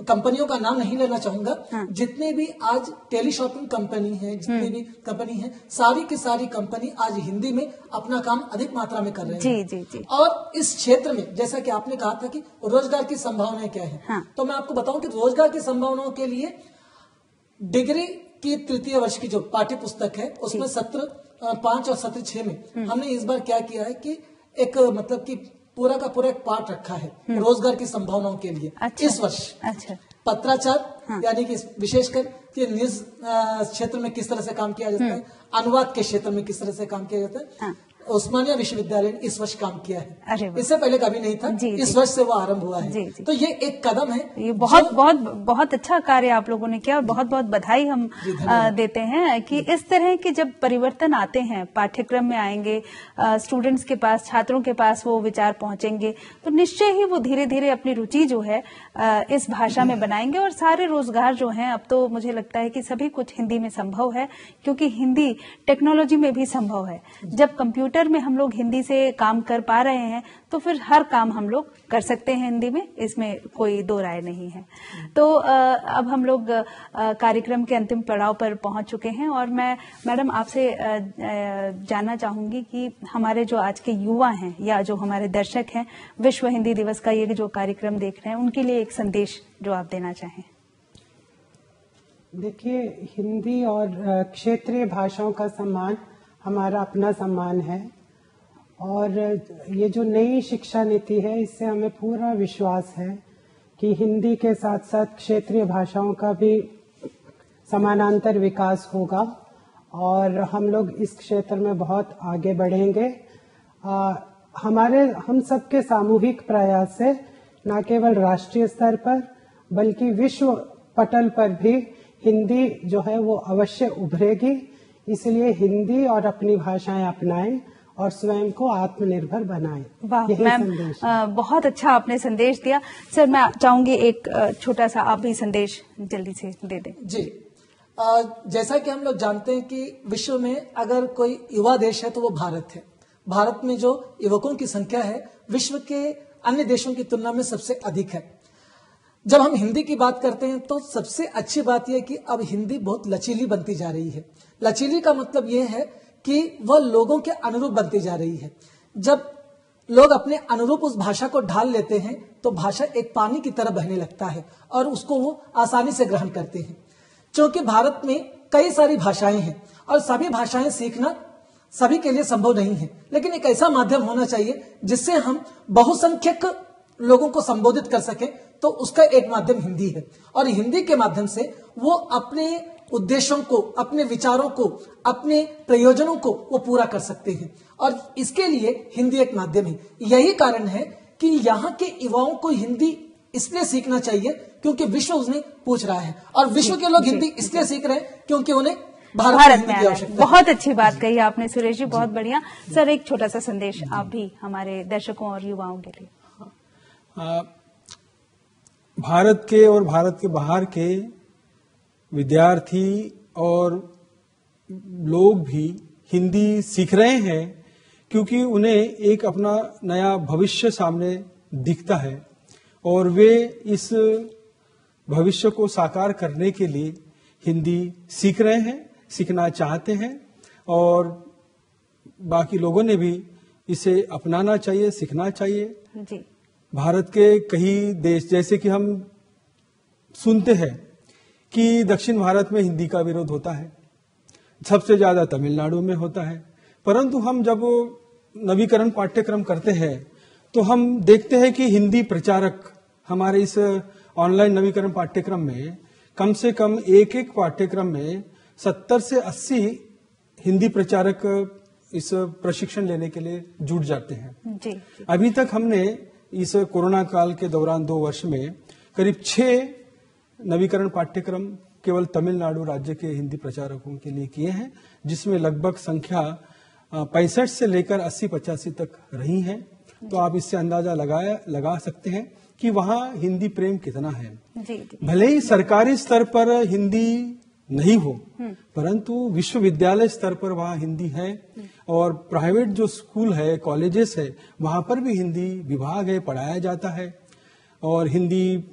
कंपनियों का नाम नहीं लेना चाहूंगा, हाँ। जितने भी आज टेली शॉपिंग कंपनी है, जितने भी कंपनी है, सारी की सारी कंपनी आज हिंदी में अपना काम अधिक मात्रा में कर रहे हैं। जी जी जी। और इस क्षेत्र में जैसा कि आपने कहा था कि रोजगार की संभावनाएं क्या है, हाँ। तो मैं आपको बताऊं कि रोजगार की संभावनाओं के लिए डिग्री की तृतीय वर्ष की जो पाठ्य पुस्तक है उसमें सत्र पांच और सत्र छह में हमने इस बार क्या किया है कि एक मतलब कि पूरा का पूरा एक पाठ रखा है रोजगार की संभावनाओं के लिए। अच्छा, इस वर्ष अच्छा पत्राचार, हाँ। यानी कि विशेषकर कि न्यूज क्षेत्र में किस तरह से काम किया जाता है, अनुवाद के क्षेत्र में किस तरह से काम किया जाता है, हाँ। उस्मानिया विश्वविद्यालय ने इस वर्ष काम किया अरे है। वाह। इससे पहले कभी नहीं था, जी, इस जी। वर्ष से वो आरंभ हुआ है। जी, जी। तो ये एक कदम है, ये बहुत जो- बहुत बहुत अच्छा कार्य आप लोगों ने किया और बहुत बहुत बधाई हम जी, धन्यवाद। आ, देते हैं कि इस तरह के जब परिवर्तन आते हैं पाठ्यक्रम में आएंगे, स्टूडेंट्स के पास, छात्रों के पास वो विचार पहुंचेंगे तो निश्चय ही वो धीरे धीरे अपनी रुचि जो है आ, इस भाषा में बनाएंगे और सारे रोजगार जो हैं अब तो मुझे लगता है कि सभी कुछ हिंदी में संभव है, क्योंकि हिंदी टेक्नोलॉजी में भी संभव है। जब कंप्यूटर में हम लोग हिंदी से काम कर पा रहे हैं तो फिर हर काम हम लोग कर सकते हैं हिंदी में, इसमें कोई दो राय नहीं है। तो आ, अब हम लोग आ, कार्यक्रम के अंतिम पड़ाव पर पहुंच चुके हैं और मैं मैडम आपसे आ, आ, जानना चाहूंगी कि हमारे जो आज के युवा हैं या जो हमारे दर्शक हैं विश्व हिंदी दिवस का ये जो कार्यक्रम देख रहे हैं उनके लिए एक संदेश जो आप देना चाहें। देखिए, हिंदी और अ, क्षेत्रीय भाषाओं का सम्मान हमारा अपना सम्मान है और ये जो नई शिक्षा नीति है इससे हमें पूरा विश्वास है कि हिंदी के साथ साथ क्षेत्रीय भाषाओं का भी समानांतर विकास होगा और हम लोग इस क्षेत्र में बहुत आगे बढ़ेंगे। आ, हमारे हम सबके सामूहिक प्रयास से न केवल राष्ट्रीय स्तर पर बल्कि विश्व पटल पर भी हिंदी जो है वो अवश्य उभरेगी। इसलिए हिंदी और अपनी भाषाएं अपनाएं और स्वयं को आत्मनिर्भर बनाएं। वाह यही मैम, संदेश है। अ, बहुत अच्छा आपने संदेश दिया। सर मैं चाहूंगी एक अ, छोटा सा आप भी संदेश जल्दी से दे दें। जी, आ, जैसा कि हम लोग जानते हैं कि विश्व में अगर कोई युवा देश है तो वो भारत है। भारत में जो युवकों की संख्या है विश्व के अन्य देशों की तुलना में सबसे अधिक है। जब हम हिंदी की बात करते हैं तो सबसे अच्छी बात यह कि अब हिंदी बहुत लचीली बनती जा रही है। लचीली का मतलब यह है कि वह लोगों के अनुरूप बनती जा रही है। जब लोग अपने अनुरूप उस भाषा को ढाल लेते हैं तो भाषा एक पानी की तरह बहने लगता है और उसको वो आसानी से ग्रहण करते हैं। क्योंकि भारत में कई सारी भाषाएं हैं और सभी भाषाएं सीखना सभी के लिए संभव नहीं है, लेकिन एक ऐसा माध्यम होना चाहिए जिससे हम बहुसंख्यक लोगों को संबोधित कर सके, तो उसका एक माध्यम हिंदी है और हिंदी के माध्यम से वो अपने उद्देश्यों को, अपने विचारों को, अपने प्रयोजनों को वो पूरा कर सकते हैं और इसके लिए हिंदी एक माध्यम है। यही कारण है कि यहाँ के युवाओं को हिंदी इसलिए सीखना चाहिए क्योंकि विश्व उन्हें पूछ रहा है और विश्व के लोग हिंदी इसलिए सीख रहे हैं क्योंकि उन्हें भारत, भारत में में हिंदी की आना है। आवश्यकता है। बहुत अच्छी बात कही आपने सुरेश जी, बहुत बढ़िया। सर एक छोटा सा संदेश आप भी हमारे दर्शकों और युवाओं के लिए। आ, भारत के और भारत के बाहर के विद्यार्थी और लोग भी हिंदी सीख रहे हैं क्योंकि उन्हें एक अपना नया भविष्य सामने दिखता है और वे इस भविष्य को साकार करने के लिए हिंदी सीख रहे हैं, सीखना चाहते हैं और बाकी लोगों ने भी इसे अपनाना चाहिए, सीखना चाहिए। जी, भारत के कई देश, जैसे कि हम सुनते हैं कि दक्षिण भारत में हिंदी का विरोध होता है, सबसे ज्यादा तमिलनाडु में होता है, परंतु हम जब नवीकरण पाठ्यक्रम करते हैं तो हम देखते हैं कि हिंदी प्रचारक हमारे इस ऑनलाइन नवीकरण पाठ्यक्रम में कम से कम एक एक पाठ्यक्रम में सत्तर से अस्सी हिंदी प्रचारक इस प्रशिक्षण लेने के लिए जुट जाते हैं। जी, अभी तक हमने इस कोरोना काल के दौरान दो वर्ष में करीब छह नवीकरण पाठ्यक्रम केवल तमिलनाडु राज्य के हिंदी प्रचारकों के लिए किए हैं, जिसमें लगभग संख्या पैंसठ से लेकर अस्सी पचासी तक रही है। तो आप इससे अंदाजा लगाया लगा सकते हैं कि वहाँ हिंदी प्रेम कितना है। जी, जी। भले ही सरकारी स्तर पर हिंदी नहीं हो, परंतु विश्वविद्यालय स्तर पर वहाँ हिंदी है और प्राइवेट जो स्कूल है, कॉलेजेस है, वहाँ पर भी हिंदी विभाग है, पढ़ाया जाता है और हिंदी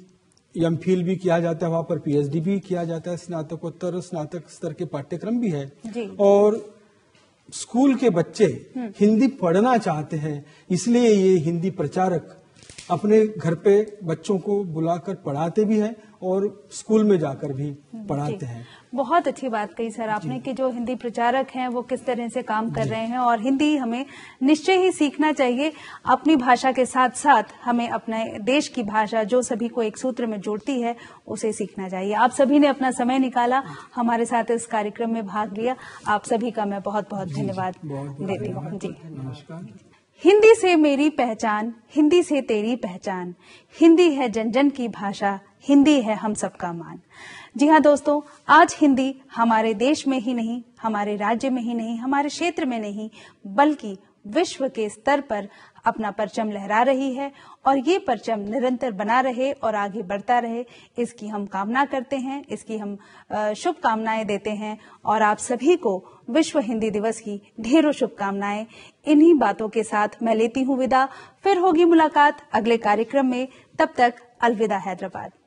एम फिल भी किया जाता है, वहाँ पर पीएचडी भी किया जाता है, स्नातकोत्तर स्नातक स्तर के पाठ्यक्रम भी है जी। और स्कूल के बच्चे हिंदी पढ़ना चाहते हैं, इसलिए ये हिंदी प्रचारक अपने घर पे बच्चों को बुलाकर पढ़ाते भी हैं और स्कूल में जाकर भी पढ़ाते हैं। बहुत अच्छी बात कही सर आपने कि जो हिंदी प्रचारक हैं वो किस तरह से काम कर रहे हैं और हिंदी हमें निश्चय ही सीखना चाहिए। अपनी भाषा के साथ साथ हमें अपने देश की भाषा जो सभी को एक सूत्र में जोड़ती है उसे सीखना चाहिए। आप सभी ने अपना समय निकाला, हमारे साथ इस कार्यक्रम में भाग लिया, आप सभी का मैं बहुत बहुत धन्यवाद देती हूँ। जी नमस्कार। हिंदी से मेरी पहचान, हिंदी से तेरी पहचान, हिंदी है जन जन की भाषा, हिंदी है हम सबका मान। जी हाँ दोस्तों, आज हिंदी हमारे देश में ही नहीं, हमारे राज्य में ही नहीं, हमारे क्षेत्र में नहीं, बल्कि विश्व के स्तर पर अपना परचम लहरा रही है और ये परचम निरंतर बना रहे और आगे बढ़ता रहे, इसकी हम कामना करते हैं, इसकी हम शुभकामनाएं देते हैं और आप सभी को विश्व हिंदी दिवस की ढेरों शुभकामनाएं। इन्हीं बातों के साथ मैं लेती हूँ विदा, फिर होगी मुलाकात अगले कार्यक्रम में, तब तक अलविदा हैदराबाद।